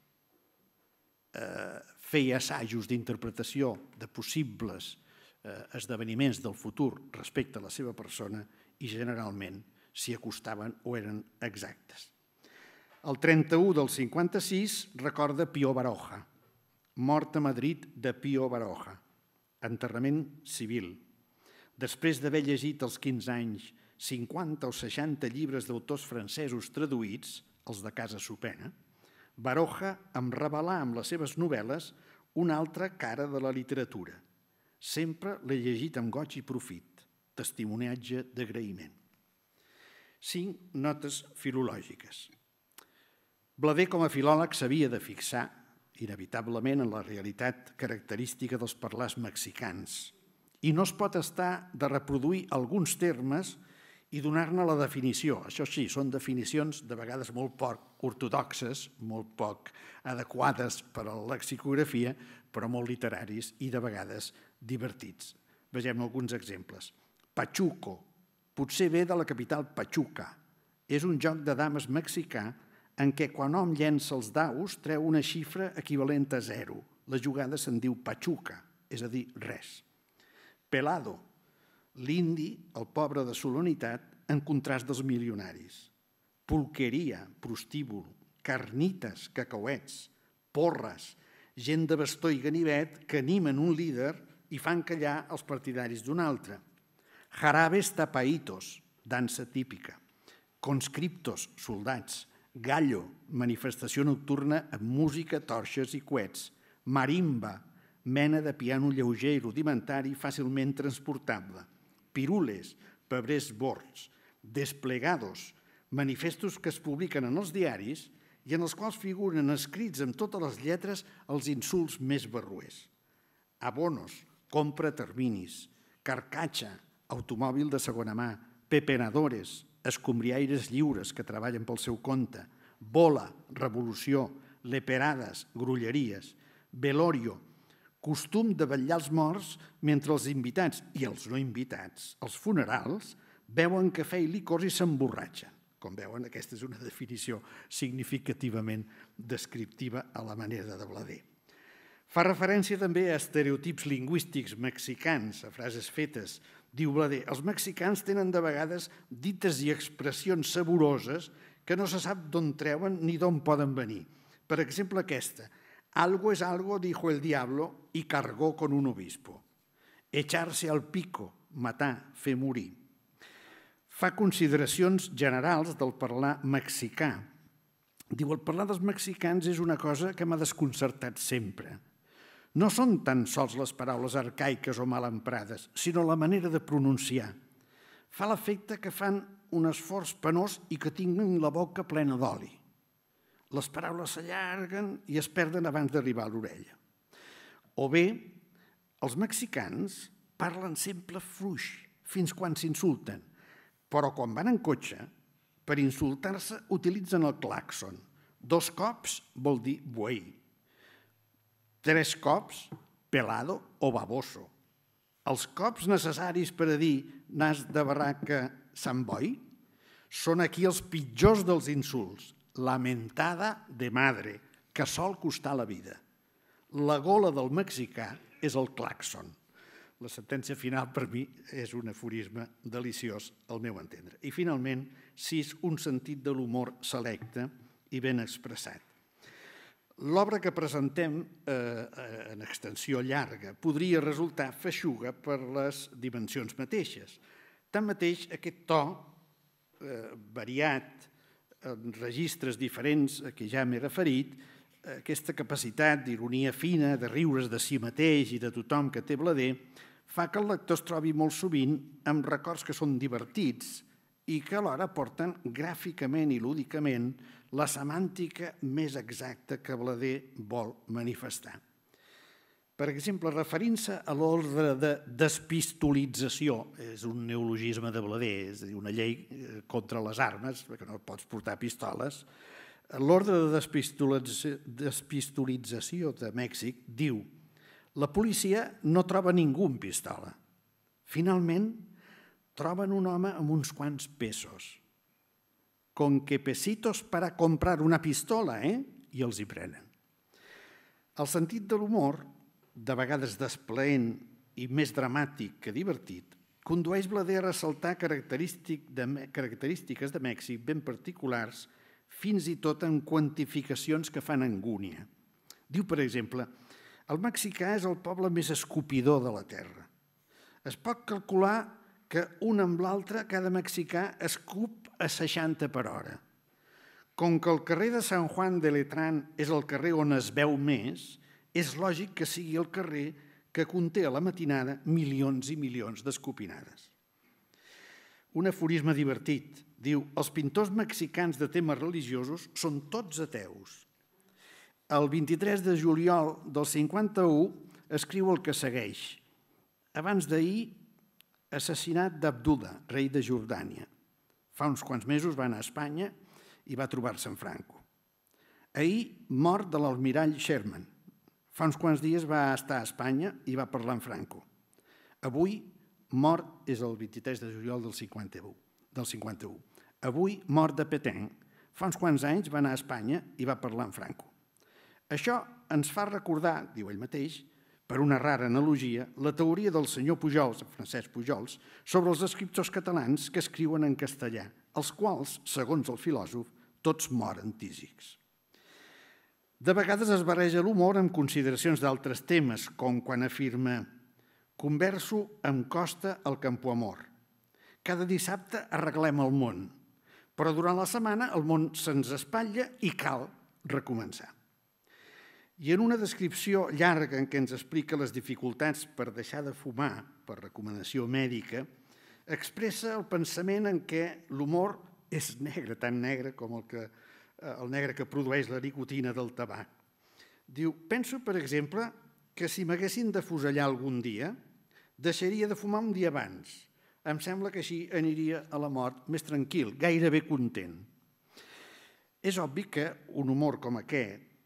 eh, feia assajos d'interpretació de possibles eh, esdeveniments del futur respecte a la seva persona i generalment s'hi acostaven o eren exactes. El trenta-u del cinquanta-sis recorda Pío Baroja, mort a Madrid de Pío Baroja, enterrament civil. Després d'haver llegit als quinze anys cinquanta o seixanta llibres d'autors francesos traduïts, els de Casa Sopena, Baroja em revelà amb les seves novel·les una altra cara de la literatura. Sempre l'he llegit amb goig i profit, testimoniatge d'agraïment. Cinc notes filològiques. Blader, com a filòleg, s'havia de fixar inevitablement en la realitat característica dels parlars mexicans. I no es pot estar de reproduir alguns termes i donar-ne la definició. Això sí, són definicions de vegades molt poc ortodoxes, molt poc adequades per a la lexicografia, però molt literaris i de vegades divertits. Vegem alguns exemples. Pachuco, potser ve de la capital Pachuca. És un joc de dames mexicà en què quan hom llença els daus treu una xifra equivalent a zero. La jugada se'n diu Pachuca, és a dir, res. Pelado, l'indi, el pobre de solonitat, en contrast dels milionaris. Pulqueria, prostíbul, carnites, cacauets, porres, gent de bastó i ganivet que animen un líder i fan callar els partidaris d'un altre. Jarabes tapaitos, dansa típica. Conscriptos, soldats. Gallo, manifestació nocturna amb música, torxes i coets. Marimba, mena de piano lleuger i rudimentari fàcilment transportable. Pirules, pebrers bords. Desplegados, manifestos que es publiquen en els diaris i en els quals figuren escrits amb totes les lletres els insults més barruers. Abonos, compra a terminis. Carcatxa, automòbil de segona mà. Pepenadores, escombriaires lliures que treballen pel seu compte. Bola, revolució. leperadas, grulleries, velorio, costum de vetllar els morts mentre els invitats i els no invitats, els funerals, beuen cafè i licors i s'emborratxen. Com veuen, aquesta és una definició significativament descriptiva a la manera de Blader. Fa referència també a estereotips lingüístics mexicans, a frases fetes. Diu Blader, els mexicans tenen de vegades dites i expressions saboroses que no se sap d'on treuen ni d'on poden venir. Per exemple, aquesta. Algo es algo, dijo el diablo, y cargó con un obispo. Echarse al pico, matar, fer morir. Fa consideracions generals del parlar mexicà. Diu, el parlar dels mexicans és una cosa que m'ha desconcertat sempre. No són tan sols les paraules arcaiques o mal emprades, sinó la manera de pronunciar. Fa l'efecte que fan un esforç penós i que tinguin la boca plena d'oli. Les paraules s'allarguen i es perden abans d'arribar a l'orella. O bé, els mexicans parlen sempre fluix, fins quan s'insulten, però quan van en cotxe, per insultar-se utilitzen el clàxon. Dos cops vol dir buey. Tres cops, pelado o baboso. Els cops necessaris per a dir nas de barraca Sant Boi són aquí els pitjors dels insults. La mentada de madre, que sol costar la vida. La gola del mexicà és el clàxon. La sentència final, per mi, és un aforisme deliciós, al meu entendre. I, finalment, sis, un sentit de l'humor selecte i ben expressat. L'obra que presentem, eh, en extensió llarga, podria resultar feixuga per les dimensions mateixes. Tanmateix, aquest to eh, variat, en registres diferents a què ja m'he referit, aquesta capacitat d'ironia fina, de riure's de si mateix i de tothom que té Blader, fa que el lector es trobi molt sovint amb records que són divertits i que alhora porten gràficament i lúdicament la semàntica més exacta que Blader vol manifestar. Per exemple, referint-se a l'ordre de despistolització, és un neologisme de Blader, és a dir, una llei contra les armes, perquè no pots portar pistoles, l'ordre de despistolització de Mèxic diu: la policia no troba ningú amb pistola. Finalment, troben un home amb uns quants pesos. Con que pesitos para comprar una pistola, eh? I els hi prenen. El sentit de l'humor, de vegades desplaent i més dramàtic que divertit, condueix Blader a ressaltar característiques de Mèxic ben particulars, fins i tot en quantificacions que fan angúnia. Diu, per exemple, el mexicà és el poble més escopidor de la terra. Es pot calcular que un amb l'altre cada mexicà escup a seixanta per hora. Com que el carrer de San Juan de Letrán és el carrer on es veu més, és lògic que sigui el carrer que conté a la matinada milions i milions d'escopinades. Un aforisme divertit. Diu, els pintors mexicans de temes religiosos són tots ateus. El vint-i-tres de juliol del cinquanta-u escriu el que segueix. Abans d'ahir, assassinat d'Abdullah, rei de Jordània. Fa uns quants mesos va anar a Espanya i va trobar-se amb Franco. Ahir, mort de l'almirall Sherman. Fa uns quants dies va estar a Espanya i va parlar amb Franco. Avui, mort és el vint-i-tres de juliol del cinquanta-u. Avui, mort de Petain. Fa uns quants anys va anar a Espanya i va parlar amb Franco. Això ens fa recordar, diu ell mateix, per una rara analogia, la teoria del senyor Pujols, Francesc Pujols, sobre els escriptors catalans que escriuen en castellà, els quals, segons el filòsof, tots moren tísics. De vegades es barreja l'humor amb consideracions d'altres temes, com quan afirma «Converso em costa el Campoamor. Cada dissabte arreglem el món, però durant la setmana el món se'ns espatlla i cal recomençar». I en una descripció llarga en què ens explica les dificultats per deixar de fumar, per recomanació mèdica, expressa el pensament en què l'humor és negre, tan negre com el que el negre que produeix la nicotina del tabac. Diu, penso, per exemple, que si m'haguessin de fusellar algun dia, deixaria de fumar un dia abans. Em sembla que així aniria a la mort més tranquil, gairebé content. És obvi que un humor com aquest,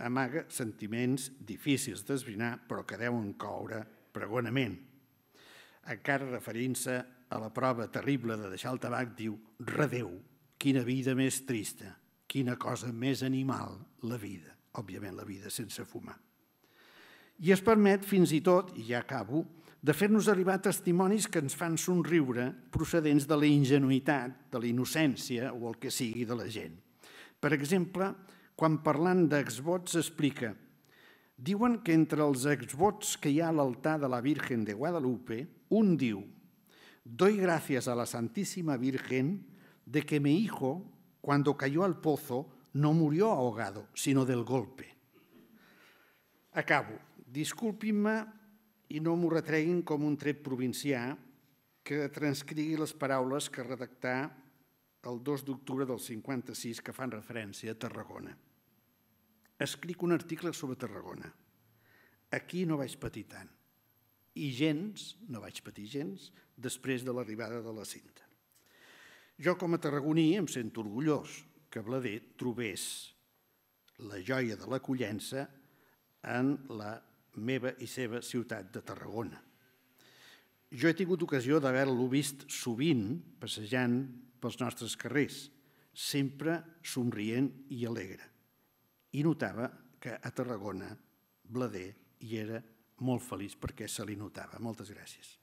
amaga sentiments difícils d'esbrinar, però que deuen coure pregonament. Encara referint-se a la prova terrible de deixar el tabac, diu: redéu, quina vida més trista, quina cosa més animal, la vida. Òbviament, la vida sense fumar. I es permet, fins i tot, i ja acabo, de fer-nos arribar testimonis que ens fan somriure procedents de la ingenuïtat, de la innocència o el que sigui de la gent. Per exemple, quan parlant d'exvots explica: diuen que entre els exvots que hi ha a l'altar de la Virgen de Guadalupe, un diu: doy gracias a la Santísima Virgen de que mi hijo, cuando cayó al pozo, no murió ahogado, sino del golpe. Acabo. Disculpin-me i no m'ho retreguin com un tret provincià que transcrigui les paraules que redactà el dos d'octubre del cinquanta-sis que fan referència a Tarragona. Escric un article sobre Tarragona. Aquí no vaig patir tant. I gens, no vaig patir gens, després de l'arribada de la cinta. Jo, com a tarragoní, em sento orgullós que Blader trobés la joia de l'acollença en la meva i seva ciutat de Tarragona. Jo he tingut ocasió d'haver-lo vist sovint passejant pels nostres carrers, sempre somrient i alegre. I notava que a Tarragona Blader hi era molt feliç perquè se li notava. Moltes gràcies.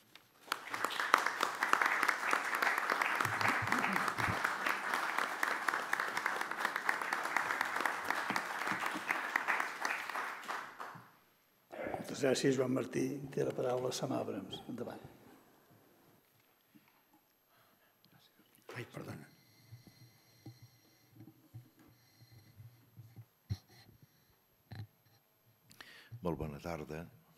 Moltes gràcies, Joan Martí. Té la paraula Sam Abrams. Endavant. Ai, perdona. Molt bona tarda.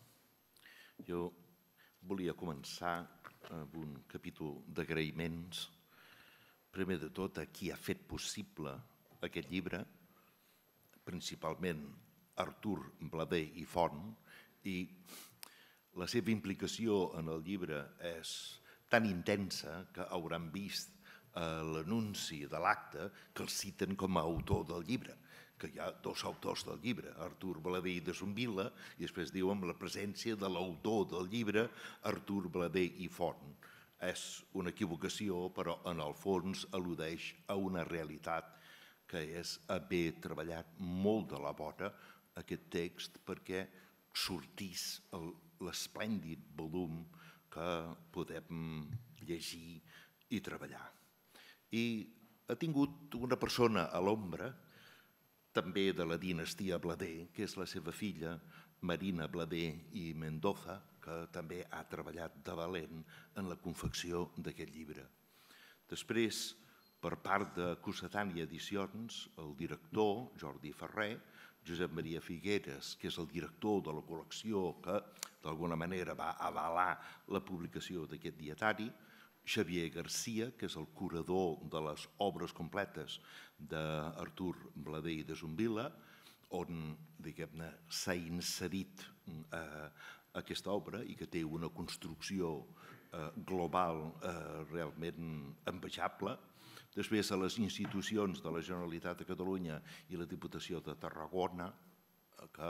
Jo volia començar amb un capítol d'agraïments. Primer de tot, a qui ha fet possible aquest llibre, principalment Artur Blader i Font, i la seva implicació en el llibre és tan intensa que hauran vist a l'anunci de l'acte que el citen com a autor del llibre, que hi ha dos autors del llibre, Artur Blader i de Zumbila, i després diu amb la presència de l'autor del llibre, Artur Blader i Font. És una equivocació, però en el fons al·ludeix a una realitat que és haver treballat molt de la vora aquest text perquè sortís l'esplèndid volum que podem llegir i treballar. I ha tingut una persona a l'ombra, també de la dinastia Blader, que és la seva filla, Marina Blader i Mendoza, que també ha treballat de valent en la confecció d'aquest llibre. Després, per part de Cossetània Edicions, el director, Jordi Ferrer, Josep Maria Figueres, que és el director de la col·lecció que d'alguna manera va avalar la publicació d'aquest dietari, Xavier Garcia, que és el curador de les obres completes d'Artur Blader i de Zumbila, on, diguem-ne, s'ha inserit aquesta obra i que té una construcció global realment envejable. Després, a les institucions de la Generalitat de Catalunya i la Diputació de Tarragona, que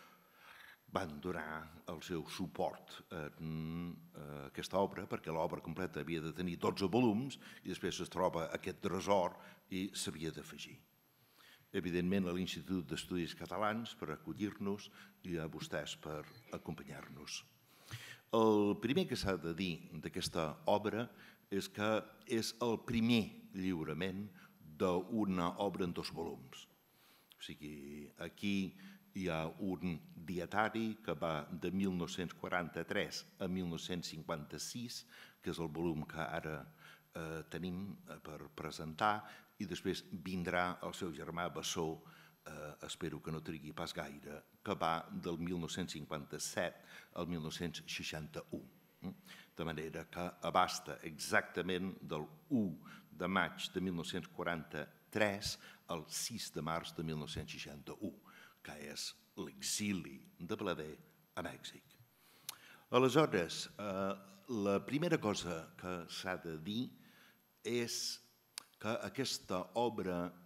van donar el seu suport en aquesta obra, perquè l'obra completa havia de tenir dotze volums i després es troba aquest tresor i s'havia d'afegir. Evidentment, a l'Institut d'Estudis Catalans per acollir-nos i a vostès per acompanyar-nos. El primer que s'ha de dir d'aquesta obra és que és el primer lliurament d'una obra en dos volums. O sigui, aquí hi ha un dietari que va de mil nou-cents quaranta-tres a mil nou-cents cinquanta-sis, que és el volum que ara tenim per presentar, i després vindrà el seu germà Bessó, espero que no trigui pas gaire, que va del mil nou-cents cinquanta-set al mil nou-cents seixanta-u. De manera que abasta exactament del u de maig de mil nou-cents quaranta-tres al sis de març de mil nou-cents seixanta-u, que és l'exili de Blader a Mèxic. Aleshores, la primera cosa que s'ha de dir és que aquesta obra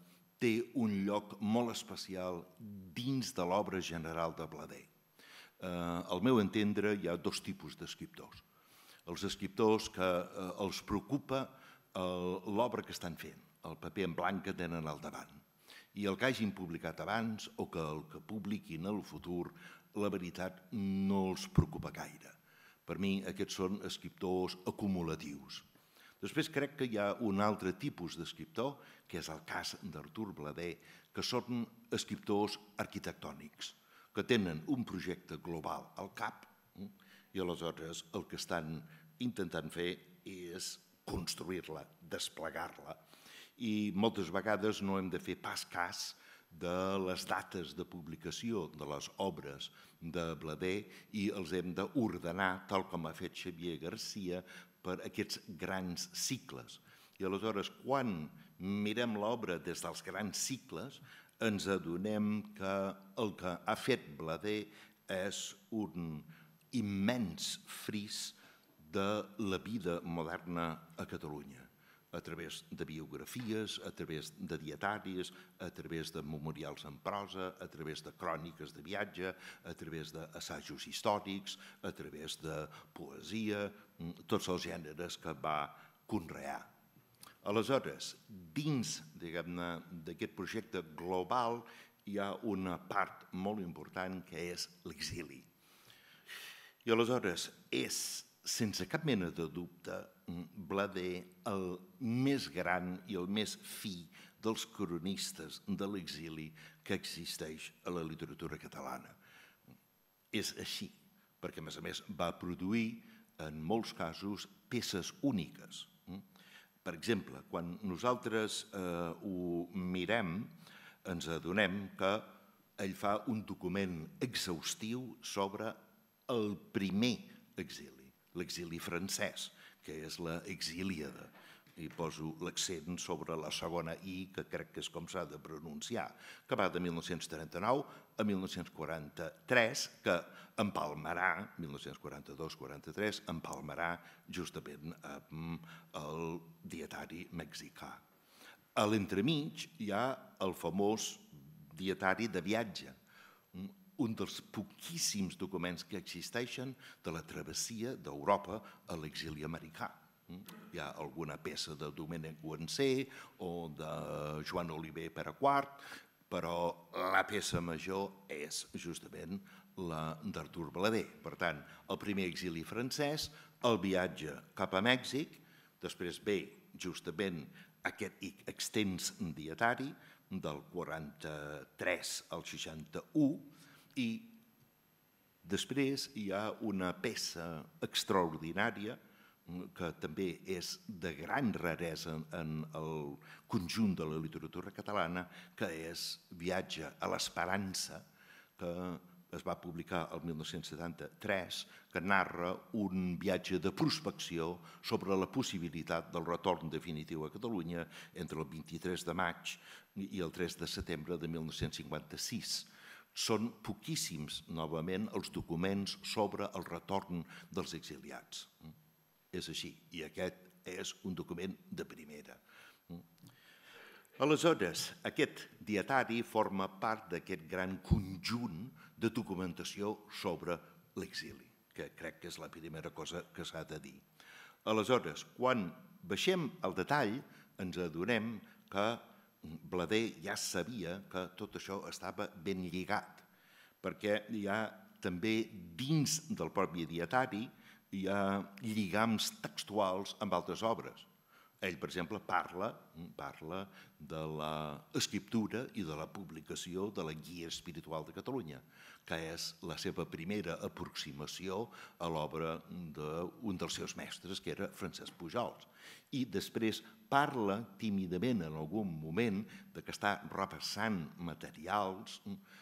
té un lloc molt especial dins de l'obra general de Blader. Al meu entendre, hi ha dos tipus d'escriptors. Els escriptors que els preocupa l'obra que estan fent, el paper en blanc que tenen al davant. I el que hagin publicat abans o que el que publiquin en el futur, la veritat no els preocupa gaire. Per mi, aquests són escriptors acumulatius. Després crec que hi ha un altre tipus d'escriptor, que és el cas d'Artur Blader, que són escriptors arquitectònics, que tenen un projecte global al cap i aleshores el que estan intentant fer és construir-la, desplegar-la. I moltes vegades no hem de fer pas cas de les dates de publicació de les obres de Blader i els hem d'ordenar, tal com ha fet Xavier Garcia, per aquests grans cicles. I aleshores, quan mirem l'obra des dels grans cicles, ens adonem que el que ha fet Blader és un immens fris de la vida moderna a Catalunya, a través de biografies, a través de dietaris, a través de memorials en prosa, a través de cròniques de viatge, a través d'assajos històrics, a través de poesia, tots els gèneres que va conrear. Aleshores, dins, diguem-ne, d'aquest projecte global hi ha una part molt important que és l'exili. I aleshores és, sense cap mena de dubte, Blader el més gran i el més fi dels cronistes de l'exili que existeix a la literatura catalana. És així, perquè a més a més va produir en molts casos peces úniques. Per exemple, quan nosaltres ho mirem, ens adonem que ell fa un document exhaustiu sobre el primer exili, l'exili francès, que és la Exíliada. I poso l'accent sobre la segona I, que crec que és com s'ha de pronunciar, que va de mil nou-cents trenta-nou a mil nou-cents quaranta-tres, que empalmarà, mil nou-cents quaranta-dos quaranta-tres, empalmarà justament amb el dietari mexicà. A l'entremig hi ha el famós dietari de viatge, un dels poquíssims documents que existeixen de la travessia d'Europa a l'exili americà. Hi ha alguna peça de Domènec Guansé o de Joan Oliver Pere quart, però la peça major és justament la d'Artur Blader. Per tant, el primer exili francès, el viatge cap a Mèxic, després ve justament aquest extens dietari del quaranta-tres al seixanta-u, i després hi ha una peça extraordinària que també és de gran raresa en el conjunt de la literatura catalana, que és Viatge a l'Esperança, que es va publicar el mil nou-cents setanta-tres, que narra un viatge de prospecció sobre la possibilitat del retorn definitiu a Catalunya entre el vint-i-tres de maig i el tres de setembre de mil nou-cents cinquanta-sis. Són poquíssims, novament, els documents sobre el retorn dels exiliats. És així, i aquest és un document de primera. Aleshores, aquest dietari forma part d'aquest gran conjunt de documentació sobre l'exili, que crec que és la primera cosa que s'ha de dir. Aleshores, quan baixem al detall, ens adonem que Blader ja sabia que tot això estava ben lligat, perquè hi ha també dins del propi dietari hi ha lligams textuals amb altres obres. Ell, per exemple, parla, parla de l'escriptura i de la publicació de la Guia Espiritual de Catalunya, que és la seva primera aproximació a l'obra d'un dels seus mestres, que era Francesc Pujols. I després parla tímidament en algun moment de que està repassant materials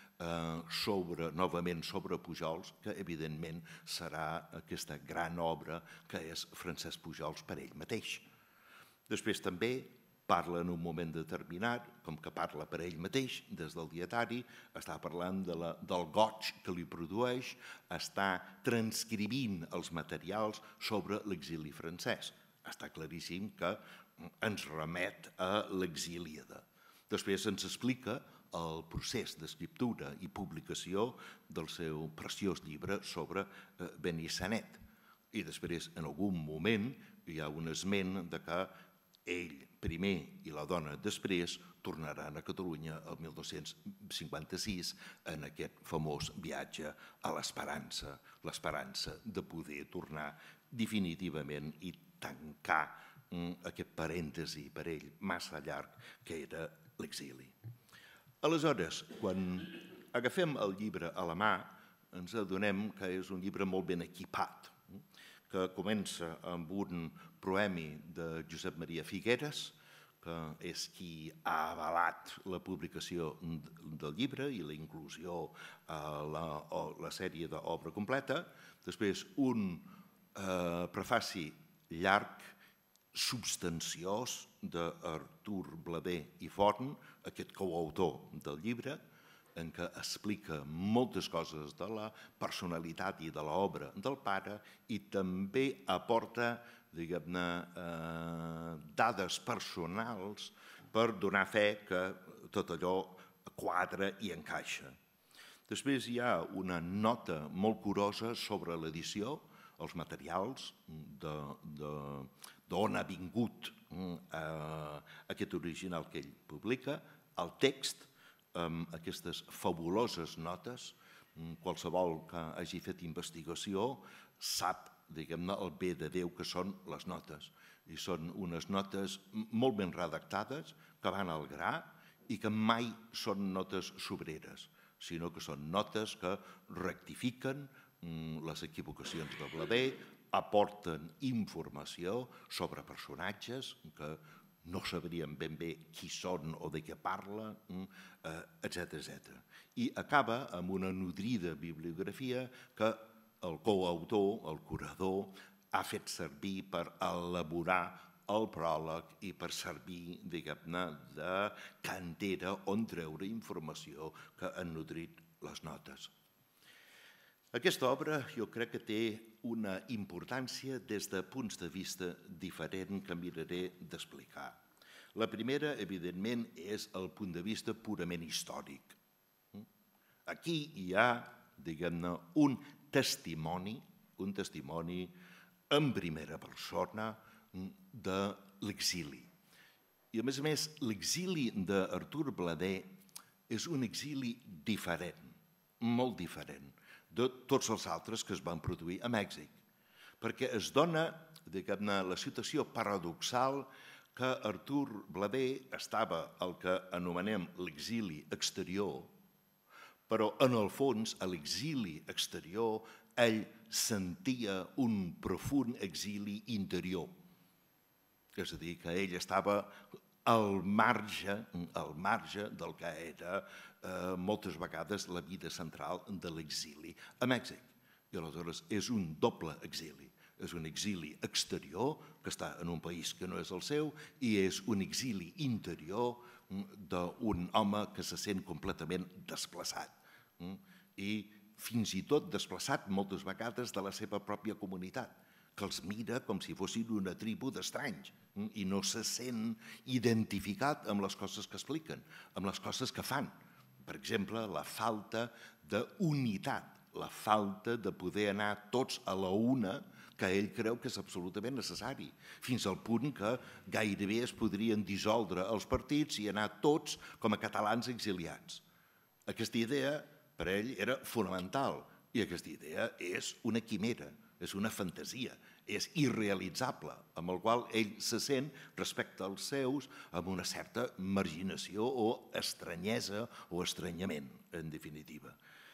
sobre, novament sobre Pujols, que evidentment serà aquesta gran obra que és Francesc Pujols per ell mateix. Després també parla en un moment determinat, com que parla per ell mateix, des del dietari, està parlant de la, del goig que li produeix, està transcrivint els materials sobre l'exili francès. Està claríssim que ens remet a l'Exíliada. Després ens explica el procés d'escriptura i publicació del seu preciós llibre sobre Benissanet. I després, en algun moment, hi ha un esment de que ell primer i la dona després tornaran a Catalunya el mil dos-cents cinquanta-sis en aquest famós viatge a l'Esperança, l'esperança de poder tornar definitivament i tancar aquest parèntesi per ell massa llarg que era l'exili. Aleshores, quan agafem el llibre a la mà, ens adonem que és un llibre molt ben equipat, que comença amb un proemi de Josep Maria Figueres, que és qui ha avalat la publicació del llibre i la inclusió a la, a la sèrie d'obra completa. Després, un eh, prefaci llarg, substanciós, d'Artur Blader i Forn, aquest coautor del llibre, en què explica moltes coses de la personalitat i de l'obra del pare i també aporta, diguem-ne, eh, dades personals per donar fe que tot allò quadra i encaixa. Després hi ha una nota molt curosa sobre l'edició, els materials, d'on ha vingut aquest original que ell publica, el text, amb aquestes fabuloses notes. Qualsevol que hagi fet investigació sap, diguem-ne, el bé de Déu que són les notes. I són unes notes molt ben redactades, que van al gra i que mai són notes sobreres, sinó que són notes que rectifiquen les equivocacions del Blader, aporten informació sobre personatges que no sabríem ben bé qui són o de què parla, etcètera, etcètera. I acaba amb una nodrida bibliografia que el coautor, el curador, ha fet servir per elaborar el pròleg i per servir, diguem-ne, de cantera on treure informació que han nodrit les notes. Aquesta obra jo crec que té una importància des de punts de vista diferents que miraré d'explicar. La primera, evidentment, és el punt de vista purament històric. Aquí hi ha, diguem-ne, un testimoni, un testimoni en primera persona de l'exili. I, a més a més, l'exili d'Artur Blader és un exili diferent, molt diferent, de tots els altres que es van produir a Mèxic, perquè es dona, diguem-ne, la situació paradoxal que Artur Blader estava al que anomenem l'exili exterior, però en el fons, a l'exili exterior, ell sentia un profund exili interior. És a dir, que ell estava al marge, al marge del que era eh, moltes vegades la vida central de l'exili a Mèxic. I aleshores és un doble exili. És un exili exterior, que està en un país que no és el seu, i és un exili interior d'un home que se sent completament desplaçat. I fins i tot desplaçat moltes vegades de la seva pròpia comunitat, que els mira com si fossin una tribu d'estranys i no se sent identificat amb les coses que expliquen, amb les coses que fan. Per exemple, la falta d'unitat, la falta de poder anar tots a la una, que ell creu que és absolutament necessari, fins al punt que gairebé es podrien dissoldre els partits i anar tots com a catalans exiliats. Aquesta idea, per ell, era fonamental, i aquesta idea és una quimera, és una fantasia, és irrealitzable, amb el qual ell se sent, respecte als seus, amb una certa marginació o estranyesa o estranyament, en definitiva.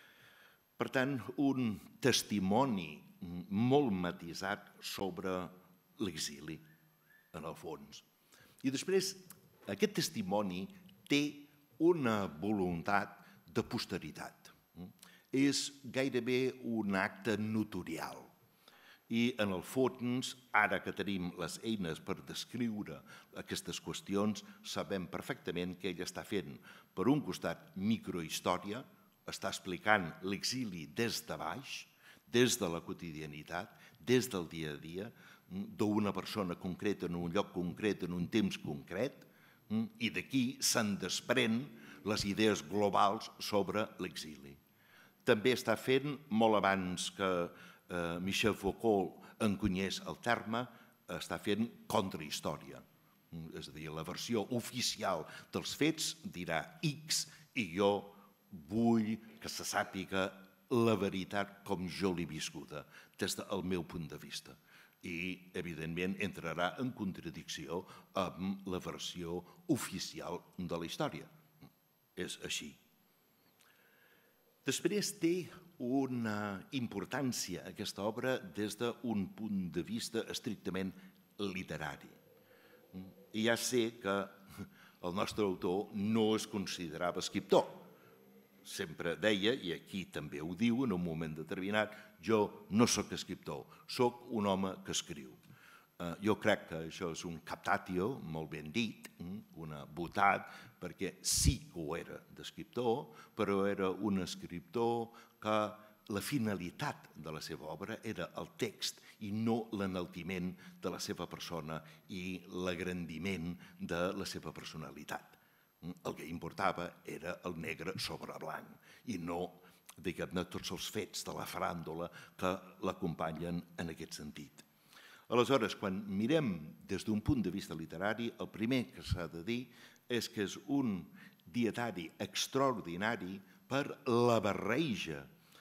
Per tant, un testimoni molt matisat sobre l'exili, en el fons. I després, aquest testimoni té una voluntat de posteritat. És gairebé un acte notorial. I, en el fons, ara que tenim les eines per descriure aquestes qüestions, sabem perfectament que ell està fent, per un costat, microhistòria, està explicant l'exili des de baix, des de la quotidianitat, des del dia a dia, d'una persona concreta en un lloc concret, en un temps concret, i d'aquí se'n desprèn les idees globals sobre l'exili. També està fent, molt abans que Michel Foucault encunyés el terme, està fent contrahistòria. És a dir, la versió oficial dels fets dirà X i jo vull que se sàpiga la veritat com jo l'he viscuda, des del meu punt de vista. I, evidentment, entrarà en contradicció amb la versió oficial de la història. És així. Després té una importància aquesta obra des d'un punt de vista estrictament literari. I ja sé que el nostre autor no es considerava escriptor. Sempre deia, i aquí també ho diu en un moment determinat, jo no sóc escriptor, sóc un home que escriu. Jo crec que això és un captatio, molt ben dit, una botat, perquè sí que ho era d'escriptor, però era un escriptor que la finalitat de la seva obra era el text i no l'enaltiment de la seva persona i l'agrandiment de la seva personalitat. El que importava era el negre sobre blanc i no, diguem-ne, tots els fets de la faràndula que l'acompanyen en aquest sentit. Aleshores, quan mirem des d'un punt de vista literari, el primer que s'ha de dir és que és un dietari extraordinari per la barreja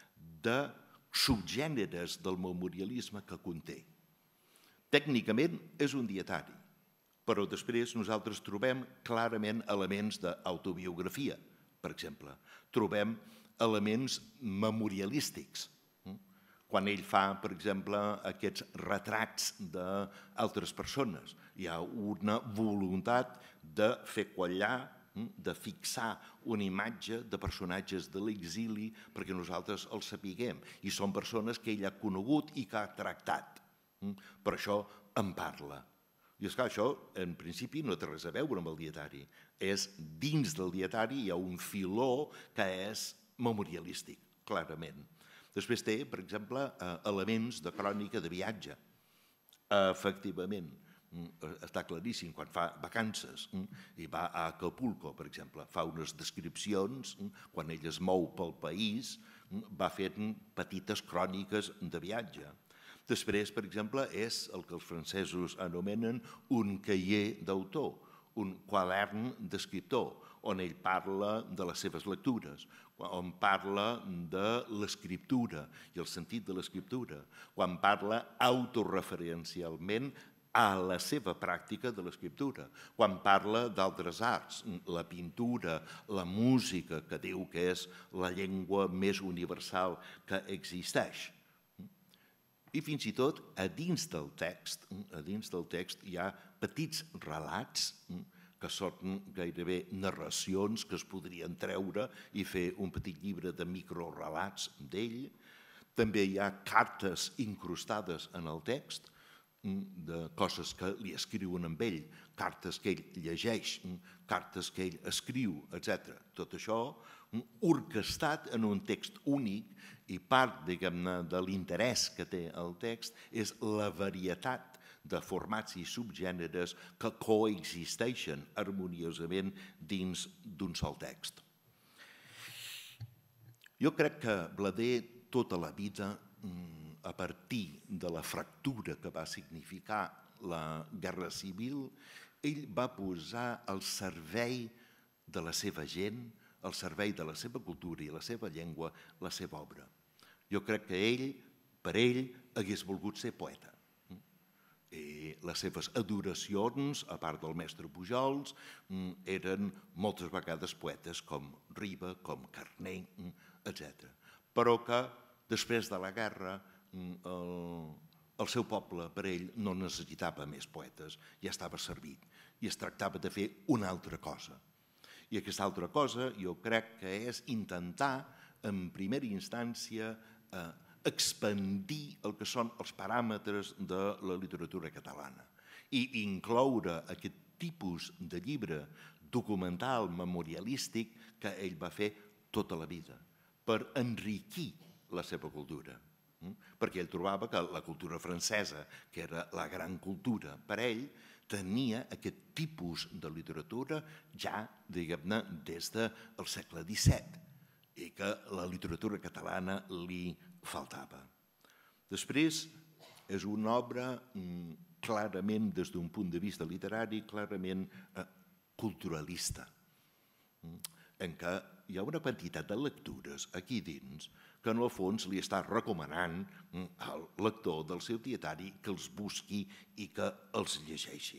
de subgèneres del memorialisme que conté. Tècnicament és un dietari, però després nosaltres trobem clarament elements d'autobiografia, per exemple. Trobem elements memorialístics. Quan ell fa, per exemple, aquests retrats d'altres persones, hi ha una voluntat de fer quallar, de fixar una imatge de personatges de l'exili perquè nosaltres els sapiguem. I són persones que ell ha conegut i que ha tractat. Per això en parla. I esclar, això en principi no té res a veure amb el dietari. És dins del dietari hi ha un filó que és memorialístic, clarament. Després té, per exemple, elements de crònica de viatge. Efectivament, està claríssim, quan fa vacances i va a Acapulco, per exemple, fa unes descripcions, quan ell es mou pel país, va fent petites cròniques de viatge. Després, per exemple, és el que els francesos anomenen un cahier d'autor, un quadern d'escriptor, on ell parla de les seves lectures, on parla de l'escriptura i el sentit de l'escriptura, quan parla autoreferencialment a la seva pràctica de l'escriptura, quan parla d'altres arts, la pintura, la música, que diu que és la llengua més universal que existeix. I fins i tot, a dins del text, a dins del text hi ha petits relats que són gairebé narracions que es podrien treure i fer un petit llibre de microrelats d'ell. També hi ha cartes incrustades en el text, de coses que li escriuen amb ell, cartes que ell llegeix, cartes que ell escriu, etcètera. Tot això orquestat en un text únic i part, diguem-ne, de l'interès que té el text és la varietat de formats i subgèneres que coexisteixen harmoniosament dins d'un sol text. Jo crec que Blader tota la vida, a partir de la fractura que va significar la Guerra Civil, ell va posar al servei de la seva gent, al servei de la seva cultura i la seva llengua, la seva obra. Jo crec que ell, per ell, hagués volgut ser poeta. I les seves adoracions, a part del mestre Pujols, eren moltes vegades poetes com Riba, com Carner, etcètera. Però que després de la guerra el seu poble, per ell, no necessitava més poetes, ja estava servit i es tractava de fer una altra cosa. I aquesta altra cosa jo crec que és intentar, en primera instància, expandir el que són els paràmetres de la literatura catalana i incloure aquest tipus de llibre documental, memorialístic, que ell va fer tota la vida per enriquir la seva cultura. Perquè ell trobava que la cultura francesa, que era la gran cultura per ell, tenia aquest tipus de literatura ja, diguem-ne, des del segle disset i que la literatura catalana li faltava. Després, és una obra clarament, des d'un punt de vista literari, clarament culturalista, en què hi ha una quantitat de lectures aquí dins que en el fons li està recomanant al lector del seu dietari que els busqui i que els llegeixi.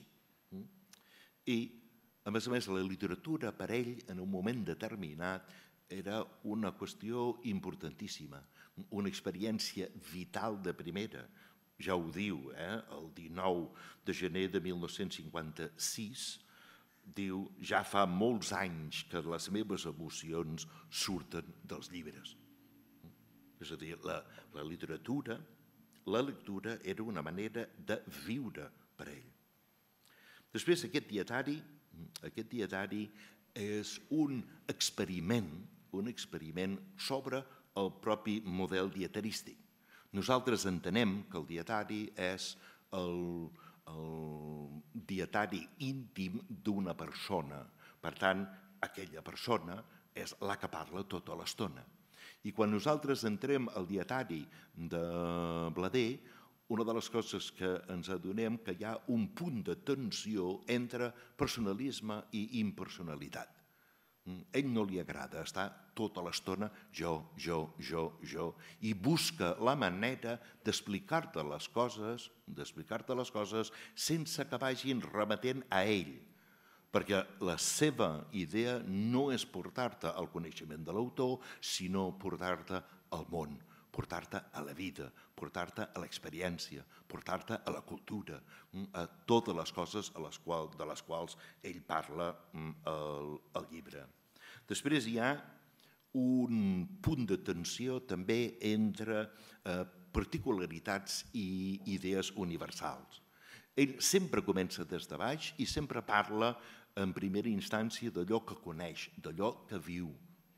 I, a més a més, la literatura per ell, en un moment determinat, era una qüestió importantíssima, una experiència vital de primera. Ja ho diu, eh? El dinou de gener de mil nou-cents cinquanta-sis, diu, ja fa molts anys que les meves emocions surten dels llibres. És a dir, la, la literatura, la lectura era una manera de viure per ell. Després, aquest dietari, aquest dietari és un experiment, un experiment sobre el propi model dietarístic. Nosaltres entenem que el dietari és el, el dietari íntim d'una persona. Per tant, aquella persona és la que parla tota l'estona. I quan nosaltres entrem al dietari de Blader, una de les coses que ens adonem que hi ha un punt de tensió entre personalisme i impersonalitat. A ell no li agrada estar tota l'estona jo, jo, jo, jo, i busca la manera d'explicar-te les coses, d'explicar-te les coses sense que vagin remetent a ell, perquè la seva idea no és portar-te al coneixement de l'autor, sinó portar-te al món, portar-te a la vida, portar-te a l'experiència, portar-te a la cultura, a totes les coses a les quals, de les quals ell parla al, al llibre. Després hi ha un punt de tensió també entre eh, particularitats i idees universals. Ell sempre comença des de baix i sempre parla en primera instància d'allò que coneix, d'allò que viu,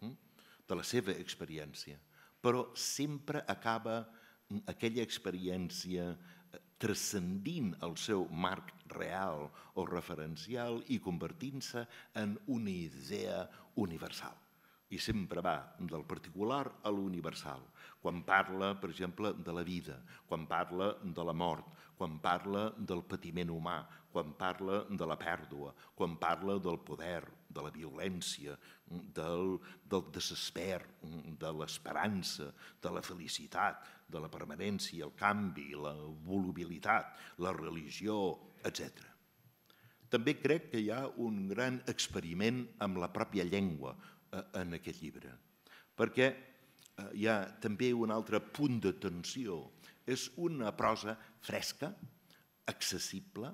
de la seva experiència, però sempre acaba aquella experiència transcendint el seu marc real o referencial i convertint-se en una idea universal. I sempre va del particular a l'universal. Quan parla, per exemple, de la vida, quan parla de la mort, quan parla del patiment humà, quan parla de la pèrdua, quan parla del poder, de la violència, del, del desesper, de l'esperança, de la felicitat, de la permanència, el canvi, la volubilitat, la religió, etcètera. També crec que hi ha un gran experiment amb la pròpia llengua en aquest llibre, perquè hi ha també un altre punt de tensió. És una prosa fresca, accessible,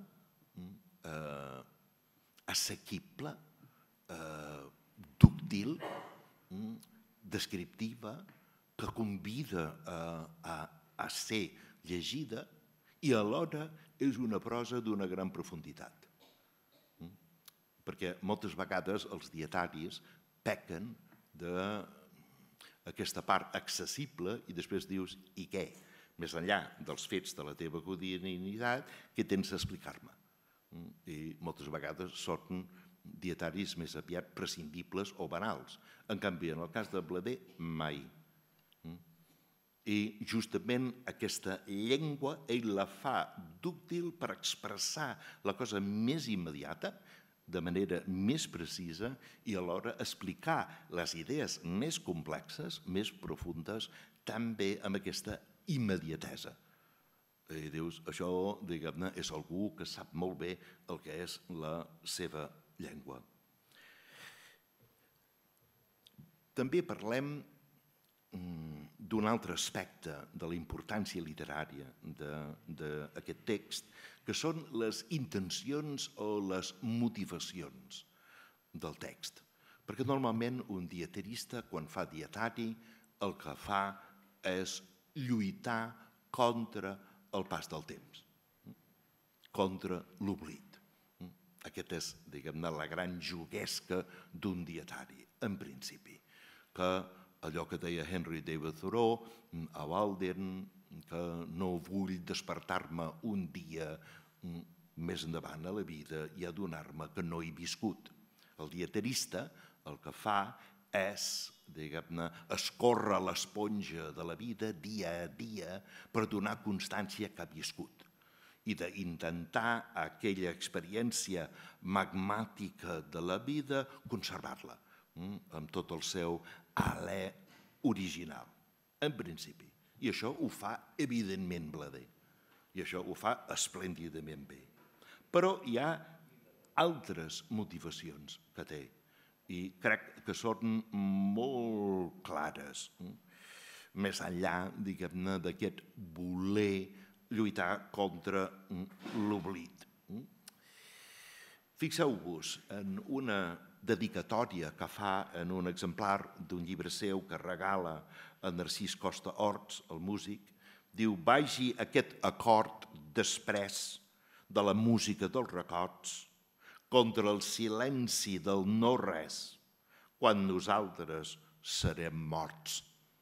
eh, assequible, eh, dúctil, descriptiva, que convida a, a, a ser llegida i alhora és una prosa d'una gran profunditat. Perquè moltes vegades els dietaris pequen d'aquesta part accessible i després dius, i què? Més enllà dels fets de la teva quotidianitat, què tens a explicar-me? I moltes vegades són dietaris més aviat prescindibles o banals. En canvi, en el cas de Blader, mai. I justament aquesta llengua ell la fa dúctil per expressar la cosa més immediata, de manera més precisa i alhora explicar les idees més complexes, més profundes, també amb aquesta immediatesa. I dius, això, diguem-ne, és algú que sap molt bé el que és la seva llengua. També parlem d'un altre aspecte de la importància literària d'aquest text, que són les intencions o les motivacions del text. Perquè normalment un dietarista, quan fa dietari, el que fa és lluitar contra el pas del temps, contra l'oblit. Aquesta és, diguem-ne, la gran juguesca d'un dietari, en principi, que allò que deia Henry David Thoreau a Walden, que no vull despertar-me un dia més endavant a la vida i adonar-me que no he viscut. El dietarista el que fa és, diguem-ne, escórrer l'esponja de la vida dia a dia per donar constància que ha viscut i d'intentar aquella experiència magmàtica de la vida conservar-la amb tot el seu alè original, en principi. I això ho fa evidentment Blader. I això ho fa esplèndidament bé. Però hi ha altres motivacions que té i crec que són molt clares, més enllà, diguem-ne, d'aquest voler lluitar contra l'oblit. Fixeu-vos en una dedicatòria que fa en un exemplar d'un llibre seu que regala a Narcís Costa Horts, el músic, diu: vagi aquest acord després de la música dels records contra el silenci del no-res quan nosaltres serem morts.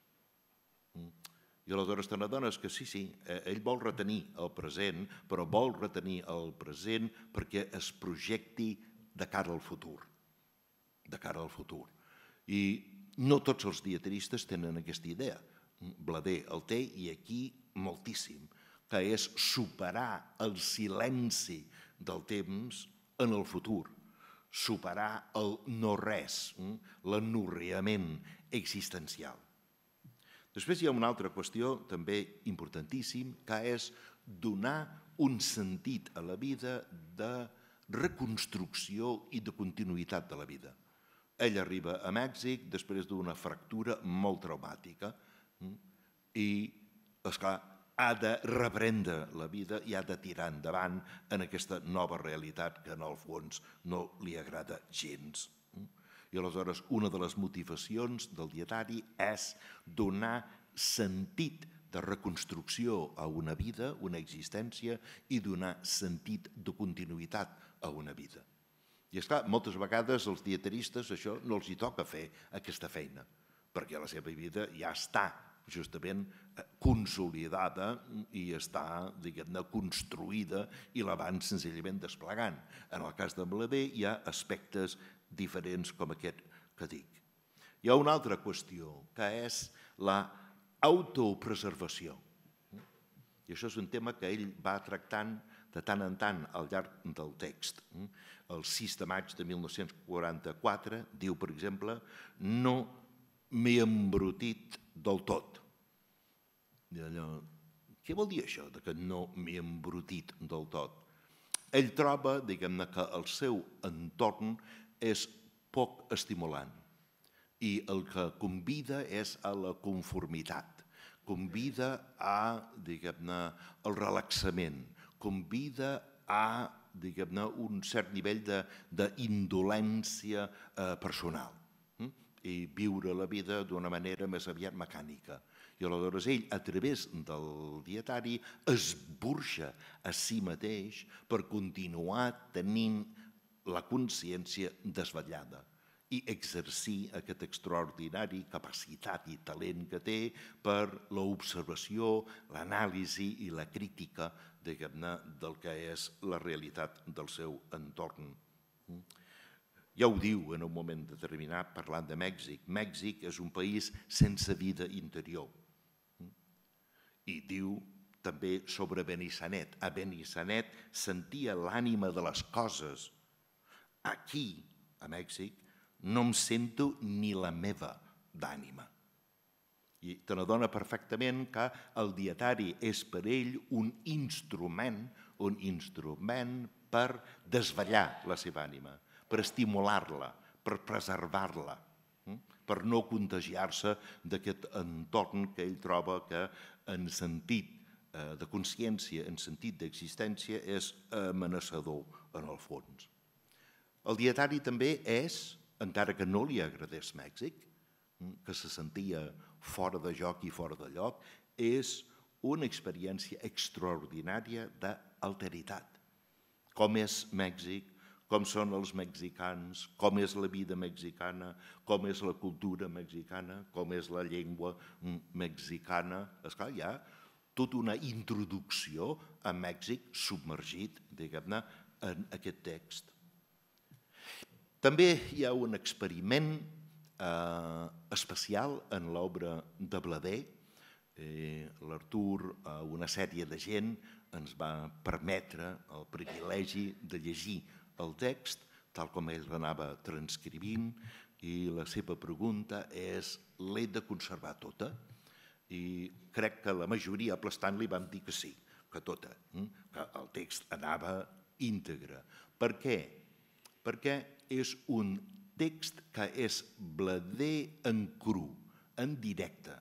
I aleshores te n'adones que sí, sí, ell vol retenir el present, però vol retenir el present perquè es projecti de cara al futur. De cara al futur. I no tots els dietaristes tenen aquesta idea. Blader el té i aquí moltíssim, que és superar el silenci del temps en el futur, superar el no-res, l'anorreament existencial. Després hi ha una altra qüestió també importantíssim, que és donar un sentit a la vida de reconstrucció i de continuïtat de la vida. Ell arriba a Mèxic després d'una fractura molt traumàtica i, esclar, ha de reprendre la vida i ha de tirar endavant en aquesta nova realitat que en el fons no li agrada gens. I aleshores una de les motivacions del dietari és donar sentit de reconstrucció a una vida, una existència, i donar sentit de continuïtat a una vida. I és clar, moltes vegades als dietaristes això no els hi toca fer aquesta feina, perquè la seva vida ja està justament consolidada i està, diguem-ne, construïda i la van senzillament desplegant. En el cas de Blader hi ha aspectes diferents com aquest que dic. Hi ha una altra qüestió, que és l'autopreservació. I això és un tema que ell va tractant de tant en tant al llarg del text. El sis de maig de mil nou-cents quaranta-quatre diu, per exemple, no m'he embrutit del tot. I allò, què vol dir això, de que no m'he embrutit del tot? Ell troba, diguem-ne, que el seu entorn és poc estimulant i el que convida és a la conformitat, convida a, diguem-ne, el relaxament, convida a, diguem-ne, un cert nivell d'indolència personal i viure la vida d'una manera més aviat mecànica. I aleshores ell, a través del dietari, esburxa a si mateix per continuar tenint la consciència desvetllada i exercir aquesta extraordinària capacitat i talent que té per l'observació, l'anàlisi i la crítica, diguem-ne, del que és la realitat del seu entorn. Ja ho diu en un moment determinat parlant de Mèxic. Mèxic és un país sense vida interior. I diu també sobre Benissanet. A Benissanet sentia l'ànima de les coses. Aquí, a Mèxic, no em sento ni la meva d'ànima. I te n'adona perfectament que el dietari és per ell un instrument, un instrument per desvetllar la seva ànima, per estimular-la, per preservar-la, per no contagiar-se d'aquest entorn que ell troba que en sentit de consciència, en sentit d'existència, és amenaçador en el fons. El dietari també és, encara que no li agradés Mèxic, que se sentia fora de joc i fora de lloc, és una experiència extraordinària d'alteritat. Com és Mèxic, com són els mexicans, com és la vida mexicana, com és la cultura mexicana, com és la llengua mexicana. Esclar, hi ha tota una introducció a Mèxic submergit, diguem-ne, en aquest text. També hi ha un experiment eh, especial en l'obra de Blader. Eh, L'Artur, eh, una sèrie de gent, ens va permetre el privilegi de llegir el text, tal com ell l'anava transcrivint, i la seva pregunta és: l'he de conservar tota? I crec que la majoria aplastant li vam dir que sí, que tota, que el text anava íntegre. Per què? Perquè és un text que és Blader en cru, en directe.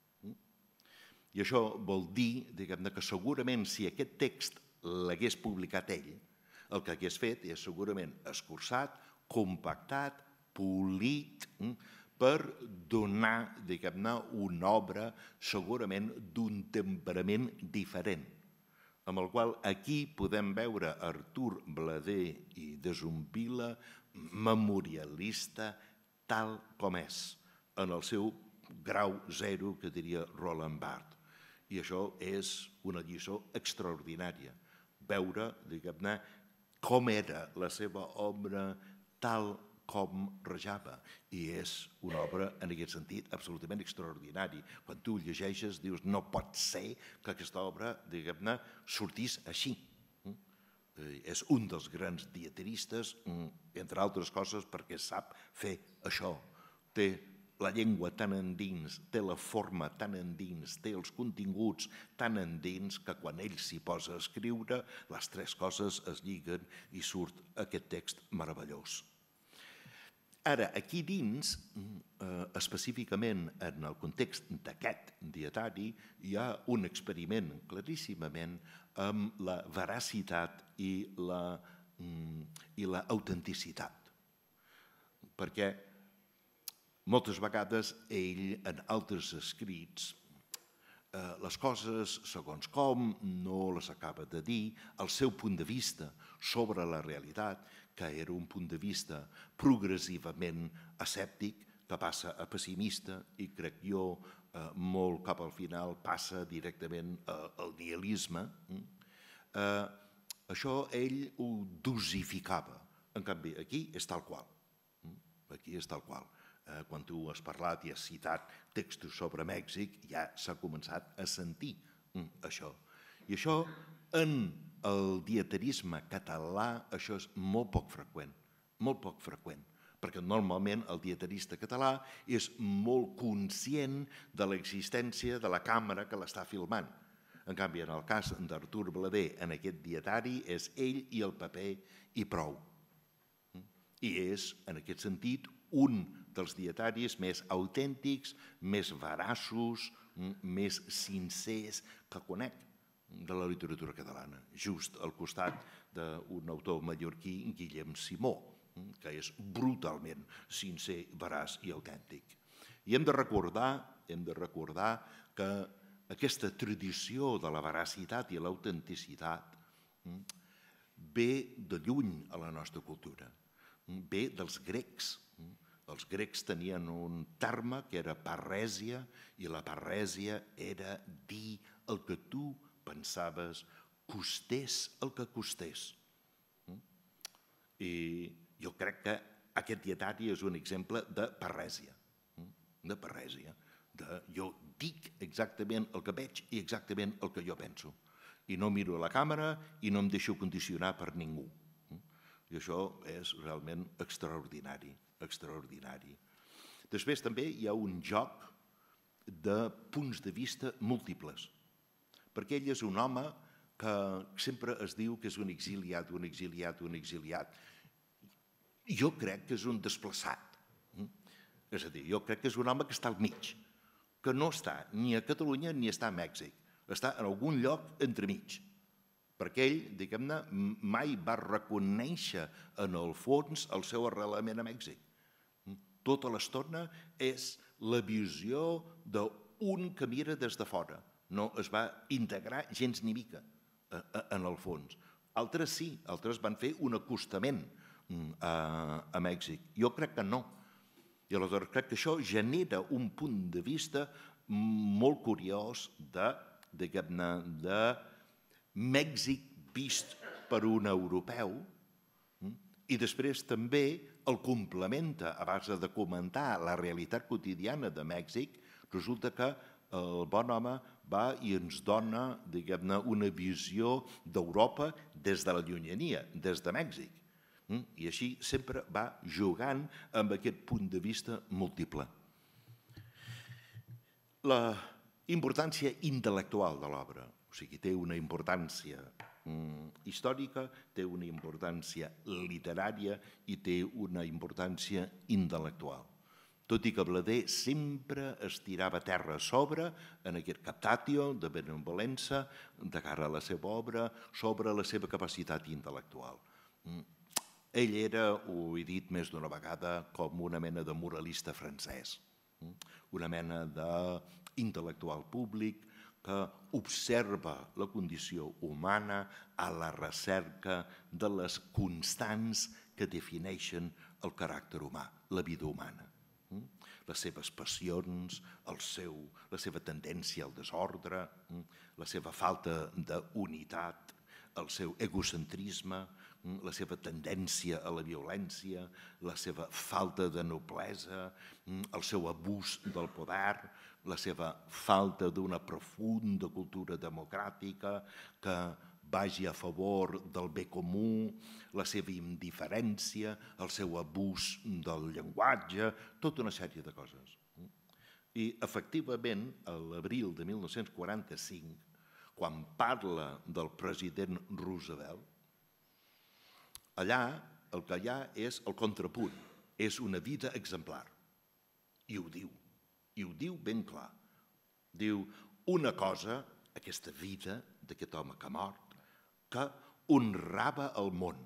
I això vol dir, diguem-ne, que segurament si aquest text l'hagués publicat ell, el que hagués fet és segurament escurçat, compactat, polit, per donar, diguem-ne, una obra segurament d'un temperament diferent, amb el qual aquí podem veure Artur Blader i Desumpila memorialista tal com és, en el seu grau zero, que diria Roland Barthes. I això és una lliçó extraordinària, veure, diguem-ne, com era la seva obra tal com rejava. I és una obra, en aquest sentit, absolutament extraordinària. Quan tu llegeixes, dius, no pot ser que aquesta obra, diguem-ne, sortís així. És un dels grans dietaristes, entre altres coses, perquè sap fer això. Té la llengua tan endins, té la forma tan endins, té els continguts tan endins, que quan ell s'hi posa a escriure, les tres coses es lliguen i surt aquest text meravellós. Ara, aquí dins, específicament en el context d'aquest dietari, hi ha un experiment claríssimament amb la veracitat i l'autenticitat. Perquè moltes vegades ell, en altres escrits, les coses, segons com, no les acaba de dir, el seu punt de vista sobre la realitat, que era un punt de vista progressivament escèptic, que passa a pessimista i, crec jo, molt cap al final passa directament al nihilisme. Això ell ho dosificava. En canvi, aquí és tal qual. Aquí és tal qual. Quan tu has parlat i has citat textos sobre Mèxic, ja s'ha començat a sentir això. I això, en el dietarisme català, això és molt poc freqüent, molt poc freqüent, perquè normalment el dietarista català és molt conscient de l'existència de la càmera que l'està filmant. En canvi, en el cas d'Artur Blader, en aquest dietari, és ell i el paper i prou. I és, en aquest sentit, un dels dietaris més autèntics, més veraços, més sincers que conec de la literatura catalana, just al costat d'un autor mallorquí, Guillem Simó, que és brutalment sincer, veraç i autèntic. I hem de recordar, hem de recordar que aquesta tradició de la veracitat i l'autenticitat ve de lluny a la nostra cultura, ve dels grecs. Els grecs tenien un terme que era parrèsia, i la parrèsia era dir el que tu pensaves, costés el que costés. I jo crec que aquest dietari és un exemple de parrèsia, de parrèsia. Jo dic exactament el que veig i exactament el que jo penso. I no miro a la càmera i no em deixo condicionar per ningú. I això és realment extraordinari, extraordinari. Després també hi ha un joc de punts de vista múltiples, perquè ell és un home que sempre es diu que és un exiliat, un exiliat, un exiliat. Jo crec que és un desplaçat. És a dir, jo crec que és un home que està al mig, que no està ni a Catalunya ni està a Mèxic, està en algun lloc entremig, perquè ell, diguem-ne, mai va reconèixer en el fons el seu arrelament a Mèxic. Tota l'estona és la visió d'un que mira des de fora. No es va integrar gens ni mica en el fons. Altres sí, altres van fer un acostament a Mèxic. Jo crec que no. I aleshores crec que això genera un punt de vista molt curiós de diguem-ne, de Mèxic vist per un europeu, i després també el complementa a base de comentar la realitat quotidiana de Mèxic. Resulta que el bon home va i ens dona, diguem-ne, una visió d'Europa des de la llunyania, des de Mèxic. I així sempre va jugant amb aquest punt de vista múltiple. La importància intel·lectual de l'obra, o sigui, té una importància històrica, té una importància literària i té una importància intel·lectual. Tot i que Blader sempre es tirava terra a sobre en aquest captatio de benevolença de cara a la seva obra sobre la seva capacitat intel·lectual. Ell era, ho he dit més d'una vegada, com una mena de moralista francès, una mena d'intel·lectual públic que observa la condició humana a la recerca de les constants que defineixen el caràcter humà, la vida humana. Les seves passions, el seu, la seva tendència al desordre, la seva falta d'unitat, el seu egocentrisme, la seva tendència a la violència, la seva falta de noblesa, el seu abús del poder, la seva falta d'una profunda cultura democràtica que vagi a favor del bé comú, la seva indiferència, el seu abús del llenguatge, tota una sèrie de coses. I, efectivament, a l'abril de mil nou-cents quaranta-cinc, quan parla del president Roosevelt, allà el que hi ha és el contrapunt, és una vida exemplar. I ho diu, i ho diu ben clar. Diu una cosa, aquesta vida d'aquest home que ha mort, que honrava el món.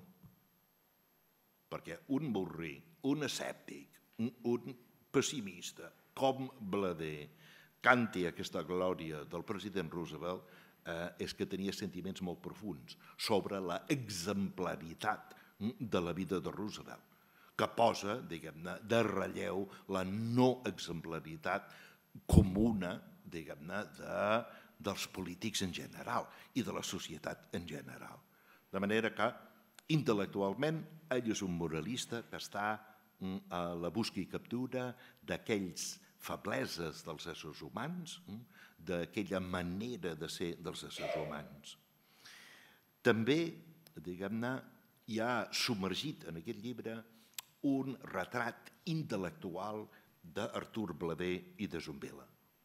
Perquè un burrí, un escèptic, un pessimista, com Blader, canti aquesta glòria del president Roosevelt, és que tenia sentiments molt profuns sobre l'exemplaritat de la vida de Roosevelt, que posa, diguem-ne, de relleu la no exemplaritat comuna, diguem-ne, dels polítics en general i de la societat en general. De manera que, intel·lectualment, ell és un moralista que està a la busca i captura d'aquells febleses dels éssers humans, d'aquella manera de ser dels éssers humans. També, diguem-ne, hi ha submergit en aquest llibre un retrat intel·lectual d'Artur Blader i de Zumbella.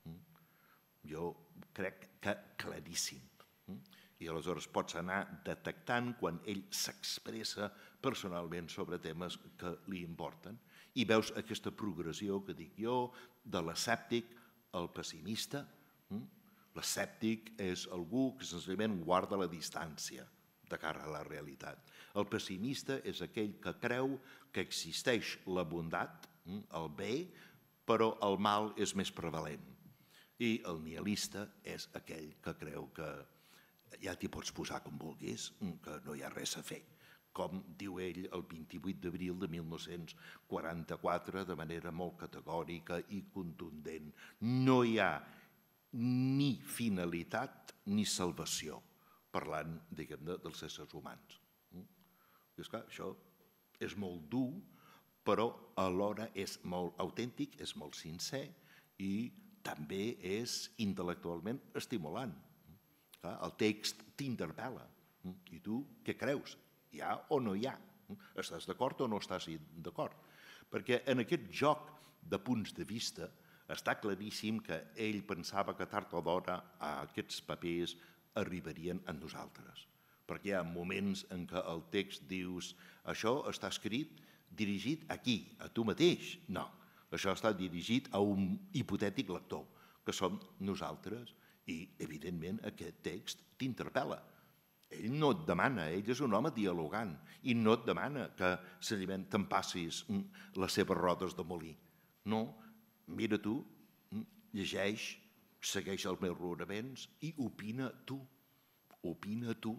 Jo crec que claríssim. I aleshores pots anar detectant quan ell s'expressa personalment sobre temes que li importen i veus aquesta progressió que dic jo de l'escèptic al pessimista. L'escèptic és algú que senzillament guarda la distància de cara a la realitat. El pessimista és aquell que creu que existeix la bondat, el bé, però el mal és més prevalent. I el nihilista és aquell que creu que ja t'hi pots posar com vulguis, que no hi ha res a fer. Com diu ell el vint-i-vuit d'abril de mil nou-cents quaranta-quatre de manera molt categòrica i contundent. No hi ha ni finalitat ni salvació, parlant, diguem-ne, dels éssers humans. I és clar, això és molt dur, però alhora és molt autèntic, és molt sincer i també és intel·lectualment estimulant. El text t'interpel·la. I tu què creus? Hi ha o no hi ha? Estàs d'acord o no estàs d'acord? Perquè en aquest joc de punts de vista està claríssim que ell pensava que tard o d'hora aquests papers arribarien a nosaltres. Perquè hi ha moments en què el text dius això està escrit dirigit aquí, a tu mateix. No, això està dirigit a un hipotètic lector, que som nosaltres, i evidentment aquest text t'interpel·la. Ell no et demana, ell és un home dialogant, i no et demana que senzillament te'n passis les seves rodes de molí. No, mira tu, llegeix, segueix els meus raonaments i opina tu. Opina tu.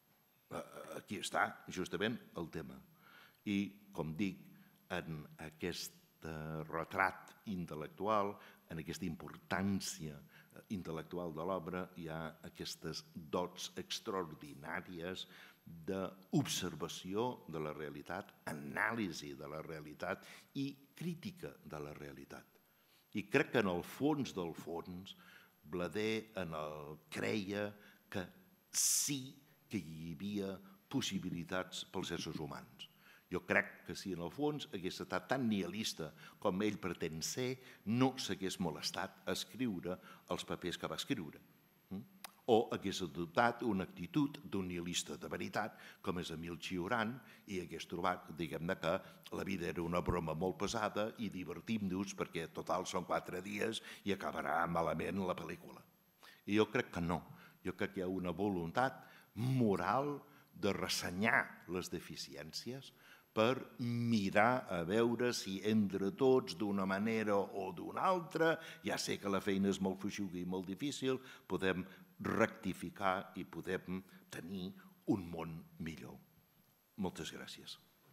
Aquí està justament el tema. I, com dic, en aquest retrat intel·lectual, en aquesta importància intel·lectual de l'obra hi ha aquestes dots extraordinàries d'observació de la realitat, anàlisi de la realitat i crítica de la realitat. I crec que en el fons del fons Blader en el creia que sí que hi havia possibilitats pels éssers humans. Jo crec que si en el fons hagués estat tan nihilista com ell pretén ser, no s'hagués molestat a escriure els papers que va escriure. O hagués adoptat una actitud d'un nihilista de veritat, com és Emil Cioran, i hagués trobat, diguem-ne, que la vida era una broma molt pesada i divertim-nos perquè, total, són quatre dies i acabarà malament la pel·lícula. I jo crec que no. Jo crec que hi ha una voluntat moral de ressenyar les deficiències per mirar a veure si entre tots, d'una manera o d'una altra, ja sé que la feina és molt feixuga i molt difícil, podem rectificar i podem tenir un món millor. Moltes gràcies.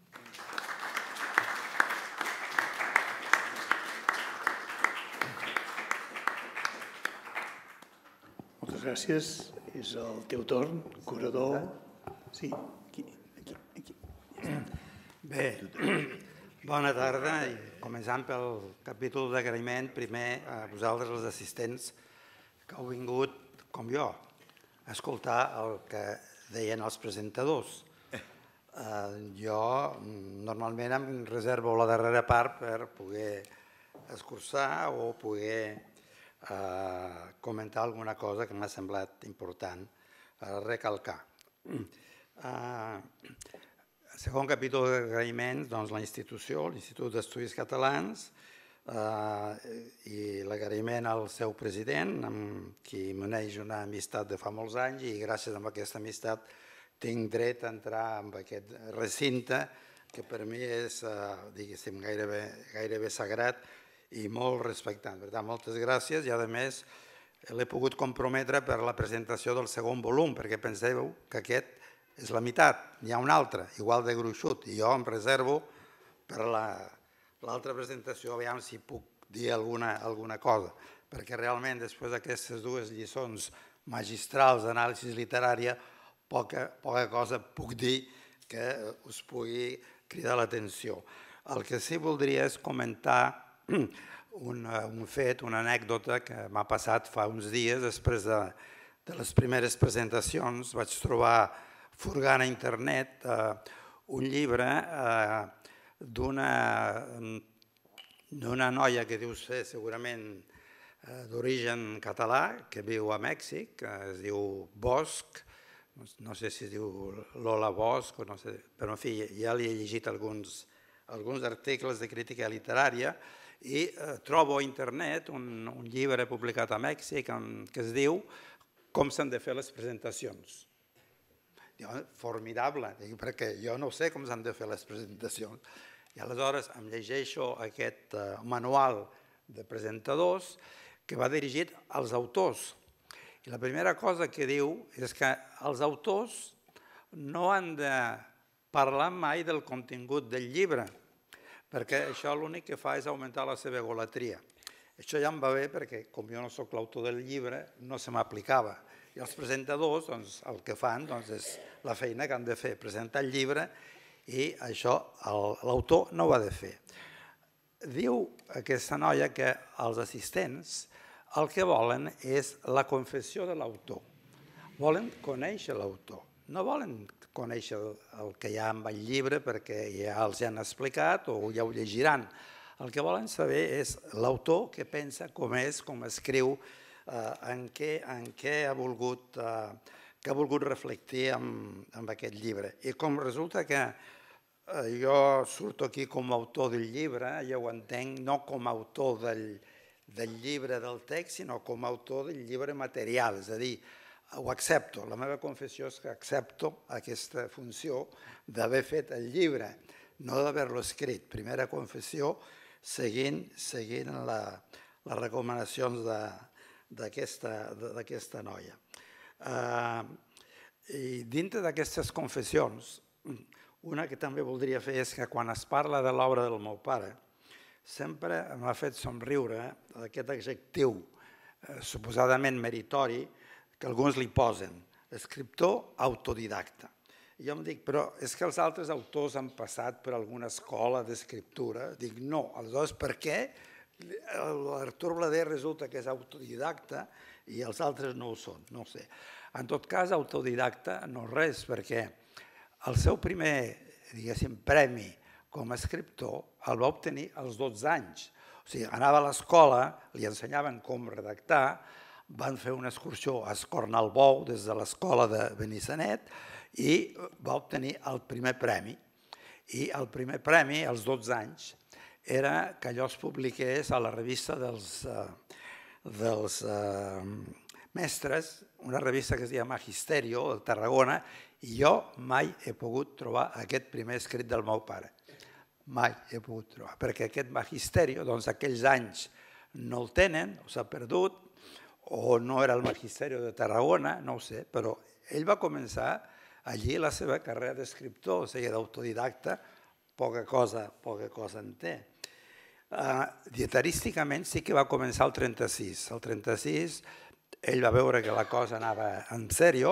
Moltes gràcies. És el teu torn, curador. Sí, aquí, aquí, aquí. Bé, bona tarda i començant pel capítol d'agraïment, primer a vosaltres els assistents que heu vingut, com jo, a escoltar el que deien els presentadors. Jo normalment em reservo la darrera part per poder escurçar o poder comentar alguna cosa que m'ha semblat important recalcar. Segon capítol d'agraïments, doncs la institució, l'Institut d'Estudis Catalans, i l'agraïment al seu president, amb qui m'uneix una amistat de fa molts anys, i gràcies a aquesta amistat tinc dret a entrar en aquest recinte que per mi és, diguéssim, gairebé sagrat i molt respectant. Per tant, moltes gràcies i, a més, l'he pogut comprometre per la presentació del segon volum, perquè penseu que aquest és la meitat, n'hi ha un altre, igual de gruixut, i jo em reservo per l'altra presentació, aviam si puc dir alguna cosa, perquè realment després d'aquestes dues lliçons magistrals d'anàlisi literària, poca cosa puc dir que us pugui cridar l'atenció. El que sí voldria és comentar un fet, una anècdota que m'ha passat fa uns dies, després de les primeres presentacions, vaig trobar furgant a internet un llibre d'una noia que deu ser segurament d'origen català, que viu a Mèxic, es diu Bosch, no sé si es diu Lola Bosch, però en fi, ja li he llegit alguns articles de crítica literària i trobo a internet un llibre publicat a Mèxic que es diu Com s'han de fer les presentacions. Formidable, perquè jo no sé com s'han de fer les presentacions. I aleshores em llegeixo aquest manual de presentadors que va dirigit als autors. I la primera cosa que diu és que els autors no han de parlar mai del contingut del llibre, perquè això l'únic que fa és augmentar la seva egolatria. Això ja em va bé perquè, com jo no soc l'autor del llibre, no se m'aplicava. I els presentadors el que fan és la feina que han de fer, presentar el llibre, i això l'autor no ho ha de fer. Diu aquesta noia que els assistents el que volen és la confessió de l'autor. Volen conèixer l'autor, no volen conèixer el que hi ha en el llibre perquè ja els han explicat o ja ho llegiran. El que volen saber és l'autor què pensa, com és, com escriu, en què ha volgut reflectir en aquest llibre. I com resulta que jo surto aquí com a autor del llibre, jo ho entenc no com a autor del llibre del text, sinó com a autor del llibre material, és a dir, ho accepto. La meva confessió és que accepto aquesta funció d'haver fet el llibre, no d'haver-lo escrit. Primera confessió, seguint les recomanacions d'aquesta noia. I dintre d'aquestes confessions, una que també voldria fer és que quan es parla de l'obra del meu pare, sempre m'ha fet somriure aquest adjectiu suposadament meritori que alguns li posen, escriptor autodidacta. Jo em dic, però és que els altres autors han passat per alguna escola d'escriptura? Dic, no, aleshores per què l'Artur Blader resulta que és autodidacta i els altres no ho són? No ho sé. En tot cas, autodidacta no res, perquè el seu primer, diguéssim, premi com a escriptor el va obtenir als dotze anys. O sigui, anava a l'escola, li ensenyaven com redactar, van fer una excursió a Escornalbou des de l'escola de Benissanet i va obtenir el primer premi. I el primer premi, als dotze anys, era que allò es publiqués a la revista dels, dels eh, mestres, una revista que es deia Magisterio, de Tarragona, i jo mai he pogut trobar aquest primer escrit del meu pare. Mai he pogut trobar, perquè aquest Magisterio, doncs aquells anys no el tenen, o s'ha perdut, o no era el Magisterio de Tarragona, no ho sé, però ell va començar allí la seva carrera d'escriptor, o sigui, d'autodidacta, poca cosa, poca cosa en té. Dietarísticament sí que va començar el trenta-sis. El trenta-sis ell va veure que la cosa anava en sèrio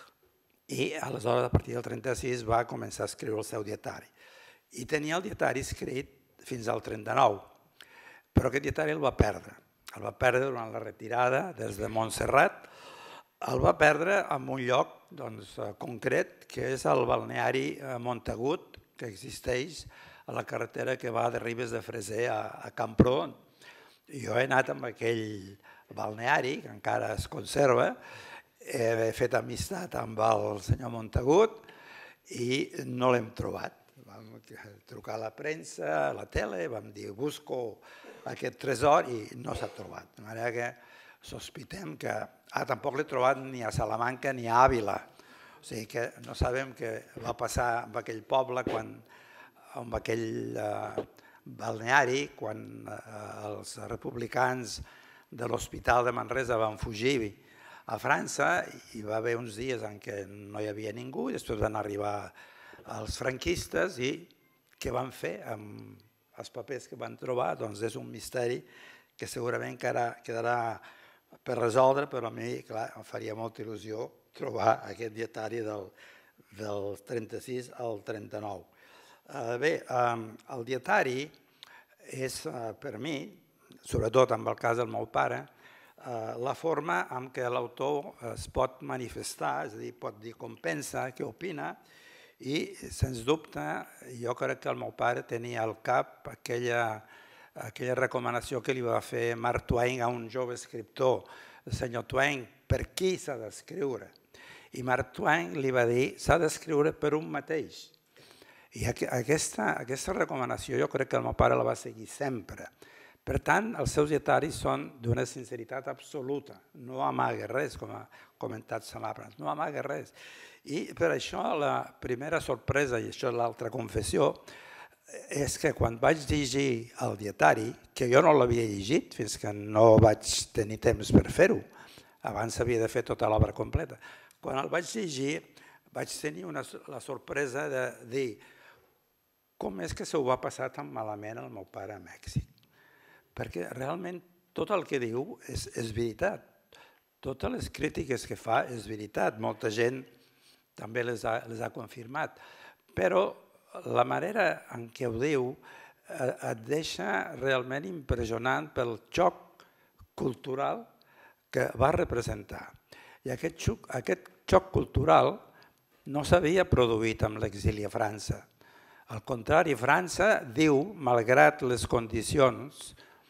i aleshores a partir del trenta-sis va començar a escriure el seu dietari. I tenia el dietari escrit fins al trenta-nou, però aquest dietari el va perdre. El va perdre durant la retirada des de Montserrat, el va perdre en un lloc concret, que és el balneari Montagut, que existeix a la carretera que va de Ribes de Freser a Camprodon. Jo he anat amb aquell balneari, que encara es conserva, he fet amistat amb el senyor Montagut i no l'hem trobat. Vam trucar a la premsa, a la tele, vam dir busco aquest tresor i no s'ha trobat. De manera que sospitem que... Ah, tampoc l'he trobat ni a Salamanca ni a Àvila. O sigui que no sabem què va passar amb aquell poble, amb aquell balneari, quan els republicans de l'Hospital de Manresa van fugir a França. Hi va haver uns dies en què no hi havia ningú i després van arribar els franquistes i què van fer amb els papers que van trobar? Doncs és un misteri que segurament quedarà per resoldre, però a mi, clar, em faria molta il·lusió trobar aquest dietari del trenta-sis al trenta-nou. Bé, el dietari és, per mi, sobretot en el cas del meu pare, la forma en què l'autor es pot manifestar, és a dir, pot dir com pensa, què opina, i, sens dubte, jo crec que el meu pare tenia al cap aquella aquella recomanació que li va fer Mark Twain a un jove escriptor, el senyor Twain, per qui s'ha d'escriure? I Mark Twain li va dir, s'ha d'escriure per un mateix. I aquesta recomanació jo crec que el meu pare la va seguir sempre. Per tant, els seus dietaris són d'una sinceritat absoluta, no amaga res, com ha comentat Salabras, no amaga res. I per això la primera sorpresa, i això és l'altra confessió, és que quan vaig llegir el dietari, que jo no l'havia llegit fins que no vaig tenir temps per fer-ho, abans havia de fer tota l'obra completa, quan el vaig llegir vaig tenir la sorpresa de dir com és que se ho va passar tan malament el meu pare a Mèxic. Perquè realment tot el que diu és veritat. Totes les crítiques que fa és veritat. Molta gent també les ha confirmat. Però la manera en què ho diu et deixa realment impressionant pel xoc cultural que va representar. I aquest xoc cultural no s'havia produït amb l'exili a França. Al contrari, França diu, malgrat les condicions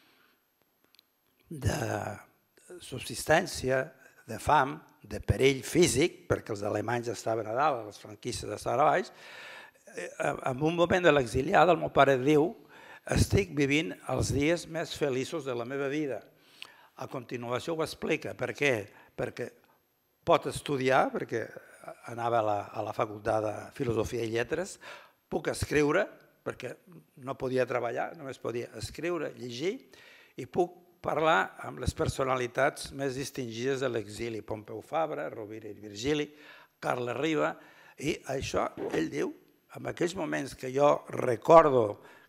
de subsistència, de fam, de perill físic, perquè els alemanys estaven a dalt, els franquistes estaven a baix, en un moment de l'exiliada el meu pare diu estic vivint els dies més feliços de la meva vida. A continuació ho explica. Per què? Perquè pot estudiar, perquè anava a la facultat de Filosofia i Lletres, puc escriure, perquè no podia treballar, només podia escriure, llegir, i puc parlar amb les personalitats més distingides de l'exili, Pompeu Fabra, Rovira i Virgili, Carles Riba, i això ell diu, en aquells moments que jo recordo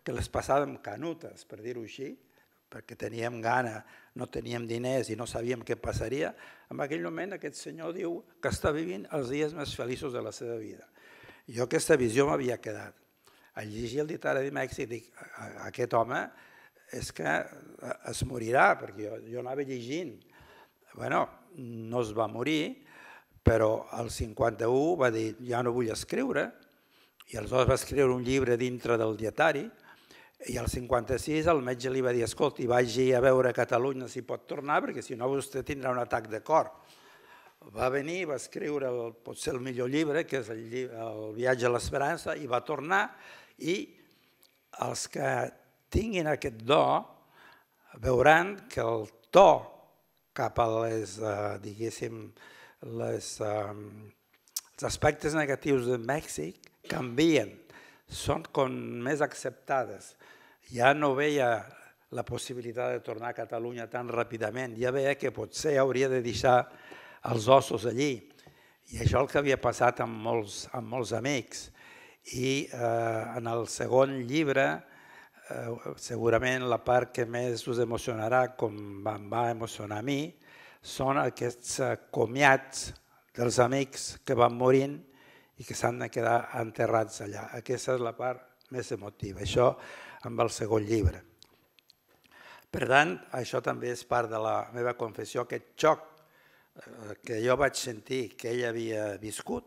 que les passàvem canutes, per dir-ho així, perquè teníem gana, no teníem diners i no sabíem què passaria, en aquell moment aquest senyor diu que està vivint els dies més feliços de la seva vida. Jo aquesta visió m'havia quedat. Al llegir el Dietari de Mèxic dic, aquest home és que es morirà, perquè jo, jo anava llegint. Bueno, no es va morir, però al cinquanta-u va dir, ja no vull escriure, i aleshores va escriure un llibre dintre del Dietari, i al cinquanta-sis el metge li va dir, escolti, vagi a veure Catalunya si pot tornar, perquè si no vostè tindrà un atac de cor. Va venir, va escriure el, potser el millor llibre, que és el, el Viatge a l'Esperança, i va tornar, i els que tinguin aquest do veuran que el to cap a les, uh, diguéssim, les, uh, els aspectes negatius de Mèxic canvien, són com més acceptades. Ja no veia la possibilitat de tornar a Catalunya tan ràpidament, ja veia que potser hauria de deixar els ossos allí. I això és el que havia passat amb molts, amb molts amics. I eh, en el segon llibre, eh, segurament la part que més us emocionarà, com em va emocionar a mi, són aquests comiats dels amics que van morint i que s'han de quedar enterrats allà. Aquesta és la part més emotiva, això amb el segon llibre. Per tant, això també és part de la meva confessió, aquest xoc que jo vaig sentir que ell havia viscut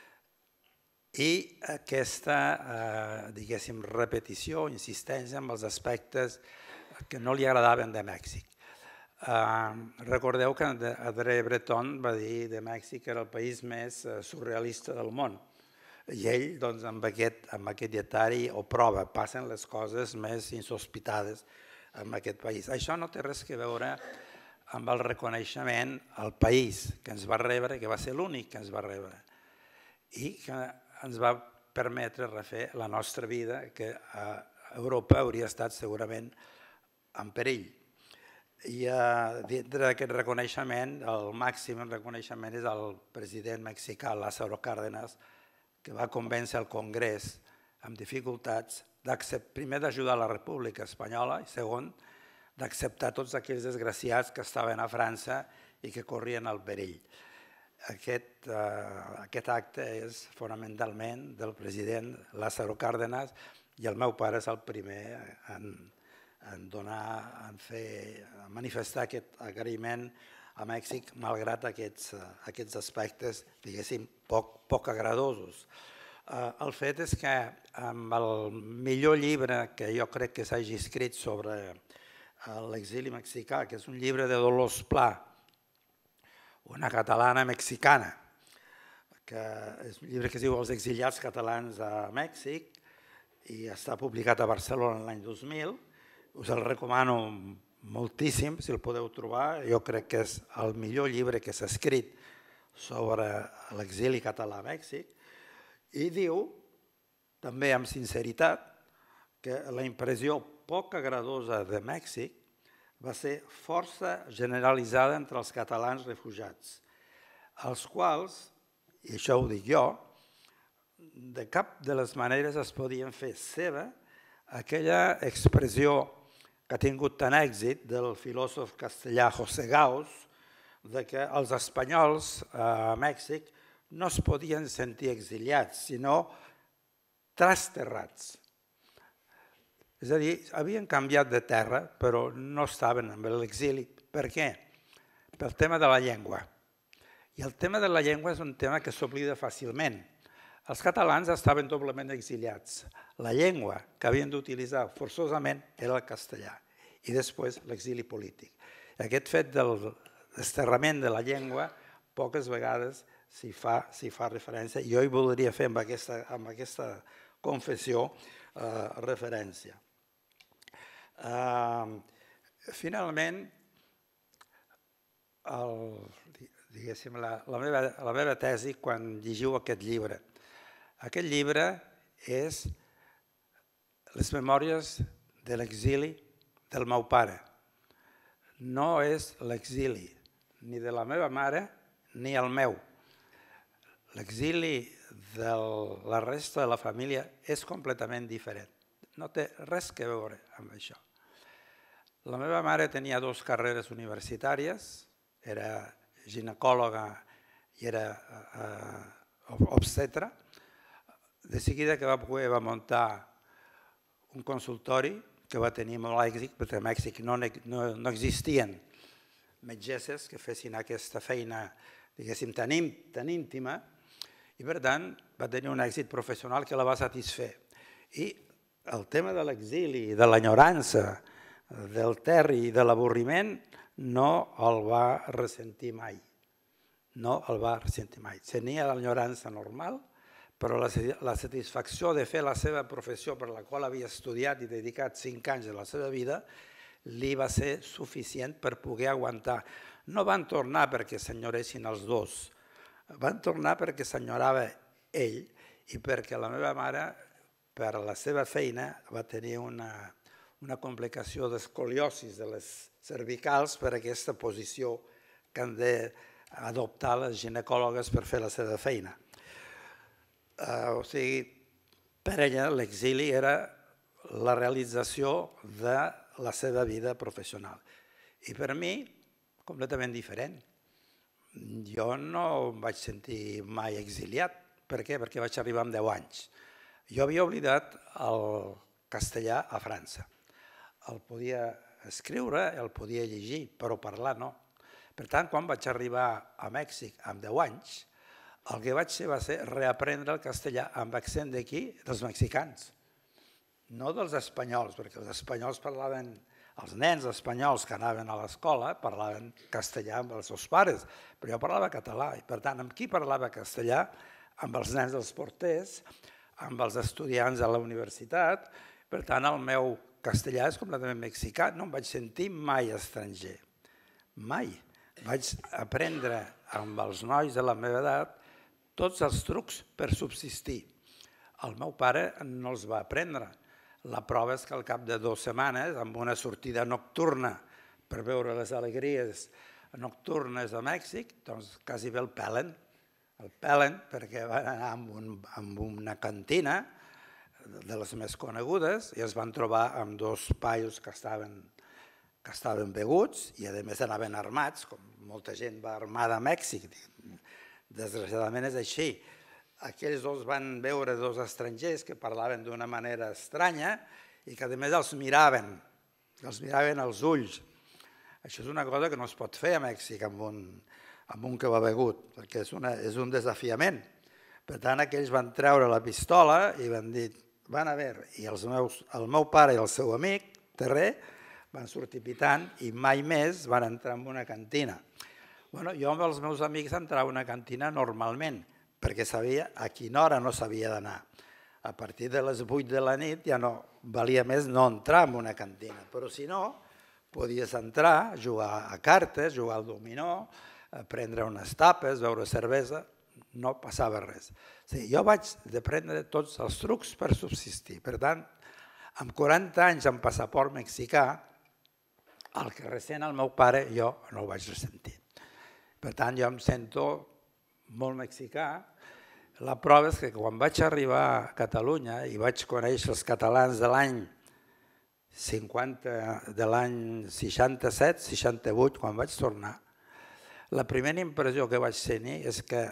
i aquesta, diguéssim, repetició, insistència en els aspectes que no li agradaven de Mèxic. Recordeu que André Breton va dir que Mèxic era el país més surrealista del món. I ell, doncs, amb aquest, amb aquest dietari ho prova, passen les coses més insospitades en aquest país. Això no té res a veure amb el reconeixement al país que ens va rebre, que va ser l'únic que ens va rebre, i que ens va permetre refer la nostra vida, que a Europa hauria estat segurament en perill. I dintre d'aquest reconeixement, el màxim reconeixement és el president mexicà, Lázaro Cárdenas, que va convèncer el Congrés amb dificultats primer d'ajudar la República Espanyola i segon, d'acceptar tots aquells desgraciats que estaven a França i que corrien el perill. Aquest, uh, aquest acte és fonamentalment del president Lázaro Cárdenas i el meu pare és el primer en, en, donar, en fer, en manifestar aquest agraïment a Mèxic malgrat aquests, uh, aquests aspectes, diguéssim, poc, poc agradosos. Uh, el fet és que amb el millor llibre que jo crec que s'hagi escrit sobre l'exili mexicà, que és un llibre de Dolors Pla, una catalana mexicana, que és un llibre que es diu Els exiliats catalans a Mèxic i està publicat a Barcelona l'any dos mil. Us el recomano moltíssim, si el podeu trobar. Jo crec que és el millor llibre que s'ha escrit sobre l'exili català a Mèxic i diu, també amb sinceritat, que la impressió poc agradosa de Mèxic va ser força generalitzada entre els catalans refugiats, els quals, i això ho dic jo, de cap de les maneres es podien fer seva aquella expressió que ha tingut tant èxit del filòsof castellà José Gaus, de que els espanyols a Mèxic no es podien sentir exiliats, sinó trasterrats. És a dir, havien canviat de terra, però no estaven en l'exili. Per què? Pel tema de la llengua. I el tema de la llengua és un tema que s'oblida fàcilment. Els catalans estaven doblement exiliats. La llengua que havien d'utilitzar forçosament era el castellà i després l'exili polític. Aquest fet del desterrament de la llengua poques vegades s'hi fa, s'hi fa referència. Jo hi voldria fer amb aquesta, amb aquesta confessió eh, referència. Uh, finalment, el, diguéssim, la, la, meva, la meva tesi quan llegiu aquest llibre. Aquest llibre és les memòries de l'exili del meu pare. No és l'exili ni de la meva mare ni el meu. L'exili de la resta de la família és completament diferent. no té res a veure amb això. La meva mare tenia dues carreres universitàries, era ginecòloga i era obstetra. De seguida que va poder va muntar un consultori que va tenir molt èxit, perquè a Mèxic no, no, no existien metgesses que fessin aquesta feina, diguéssim, tan, tan íntima, i per tant va tenir un èxit professional que la va satisfer. I el tema de l'exili, de l'enyorança, del terri i de l'avorriment no el va ressentir mai. No el va ressentir mai. Tenia l'enyorança normal, però la satisfacció de fer la seva professió per la qual havia estudiat i dedicat cinc anys de la seva vida li va ser suficient per poder aguantar. No van tornar perquè s'enyoressin els dos, van tornar perquè s'enyorava ell i perquè la meva mare, per la seva feina, va tenir una, una complicació d'escoliosis de les cervicals per aquesta posició que han d'adoptar les ginecòlogues per fer la seva feina. Uh, o sigui, per ella l'exili era la realització de la seva vida professional. I per mi, completament diferent. Jo no em vaig sentir mai exiliat. Per què? Perquè vaig arribar amb deu anys. Jo havia oblidat el castellà a França. El podia escriure, el podia llegir, però parlar no. Per tant, quan vaig arribar a Mèxic amb deu anys, el que vaig fer va ser reaprendre el castellà amb accent d'aquí, dels mexicans, no dels espanyols, perquè els espanyols parlaven, els nens espanyols que anaven a l'escola parlaven castellà amb els seus pares, però jo parlava català, i per tant, amb qui parlava castellà? Amb els nens dels porters, amb els estudiants a la universitat, per tant, el meu castellà és completament mexicà, no em vaig sentir mai estranger, mai. Vaig aprendre amb els nois de la meva edat tots els trucs per subsistir. El meu pare no els va aprendre. La prova és que al cap de dues setmanes, amb una sortida nocturna per veure les alegries nocturnes de Mèxic, doncs quasi bé el pelen. El pelen perquè van anar amb una cantina de les més conegudes i es van trobar amb dos paios que estaven que estaven beguts i a més anaven armats, com molta gent va armada a Mèxic. Desgraciadament és així. Aquells dos van veure dos estrangers que parlaven d'una manera estranya i que a més els miraven, els miraven als ulls. Això és una cosa que no es pot fer a Mèxic amb un, amb un que va begut, perquè és, una, és un desafiament. Per tant, aquells van treure la pistola i van dir, van a veure, i els meus, el meu pare i el seu amic, Terré, van sortir pitant i mai més van entrar en una cantina. Bueno, jo amb els meus amics entrava a una cantina normalment, perquè sabia a quina hora no s'havia d'anar. A partir de les vuit de la nit ja no valia més no entrar en una cantina, però si no, podies entrar, jugar a cartes, jugar al dominó, prendre unes tapes, beure cervesa, no passava res. Sí, jo vaig aprendre tots els trucs per subsistir. Per tant, amb quaranta anys amb passaport mexicà, el que ressent el meu pare jo no ho vaig ressentir. Per tant, jo em sento molt mexicà. La prova és que quan vaig arribar a Catalunya i vaig conèixer els catalans de l'any cinquanta, de l'any seixanta-set, seixanta-vuit, quan vaig tornar, la primera impressió que vaig tenir és que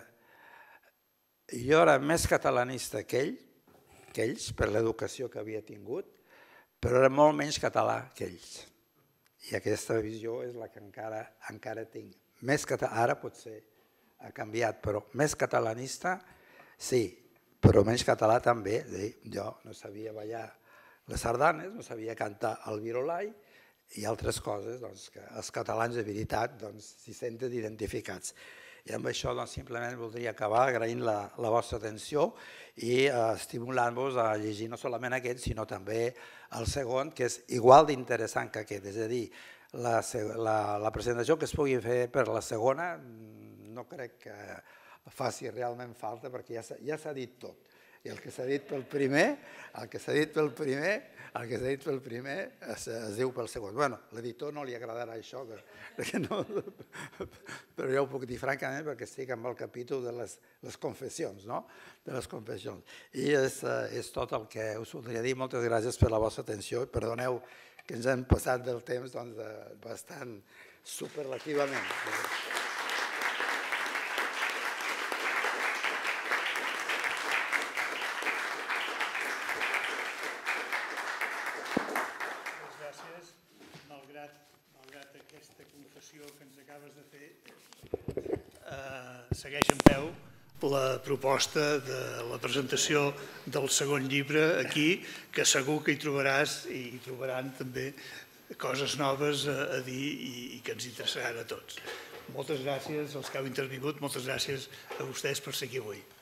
jo era més catalanista que ell, que ells, per l'educació que havia tingut, però era molt menys català que ells. I aquesta visió és la que encara, encara tinc. Més català, ara potser ha canviat, però més catalanista, sí, però menys català també. Jo no sabia ballar les sardanes, no sabia cantar el virolai i altres coses doncs, que els catalans de veritat doncs, s'hi senten identificats. I amb això doncs, simplement voldria acabar agraint la, la vostra atenció i eh, estimulant-vos a llegir no solament aquest, sinó també el segon, que és igual d'interessant que aquest. És a dir, la, la, la presentació que es pugui fer per la segona no crec que faci realment falta perquè ja s'ha ja dit tot. I el que s'ha dit pel primer, el que s'ha dit pel primer, el que s'ha dit pel primer es, es diu pel segon. Bueno, l'editor no li agradarà això, que, que no, però jo ho puc dir francament perquè estic amb el capítol de les, les confessions, no? De les confessions. I és, és tot el que us voldria dir. Moltes gràcies per la vostra atenció. Perdoneu que ens hem passat del temps doncs, bastant superlativament. Que ens acabes de fer, eh, segueix en peu la proposta de la presentació del segon llibre aquí, que segur que hi trobaràs i hi trobaran també coses noves a, a dir i, i que ens interessaran a tots. Moltes gràcies als que heu intervingut, moltes gràcies a vostès per ser aquí avui.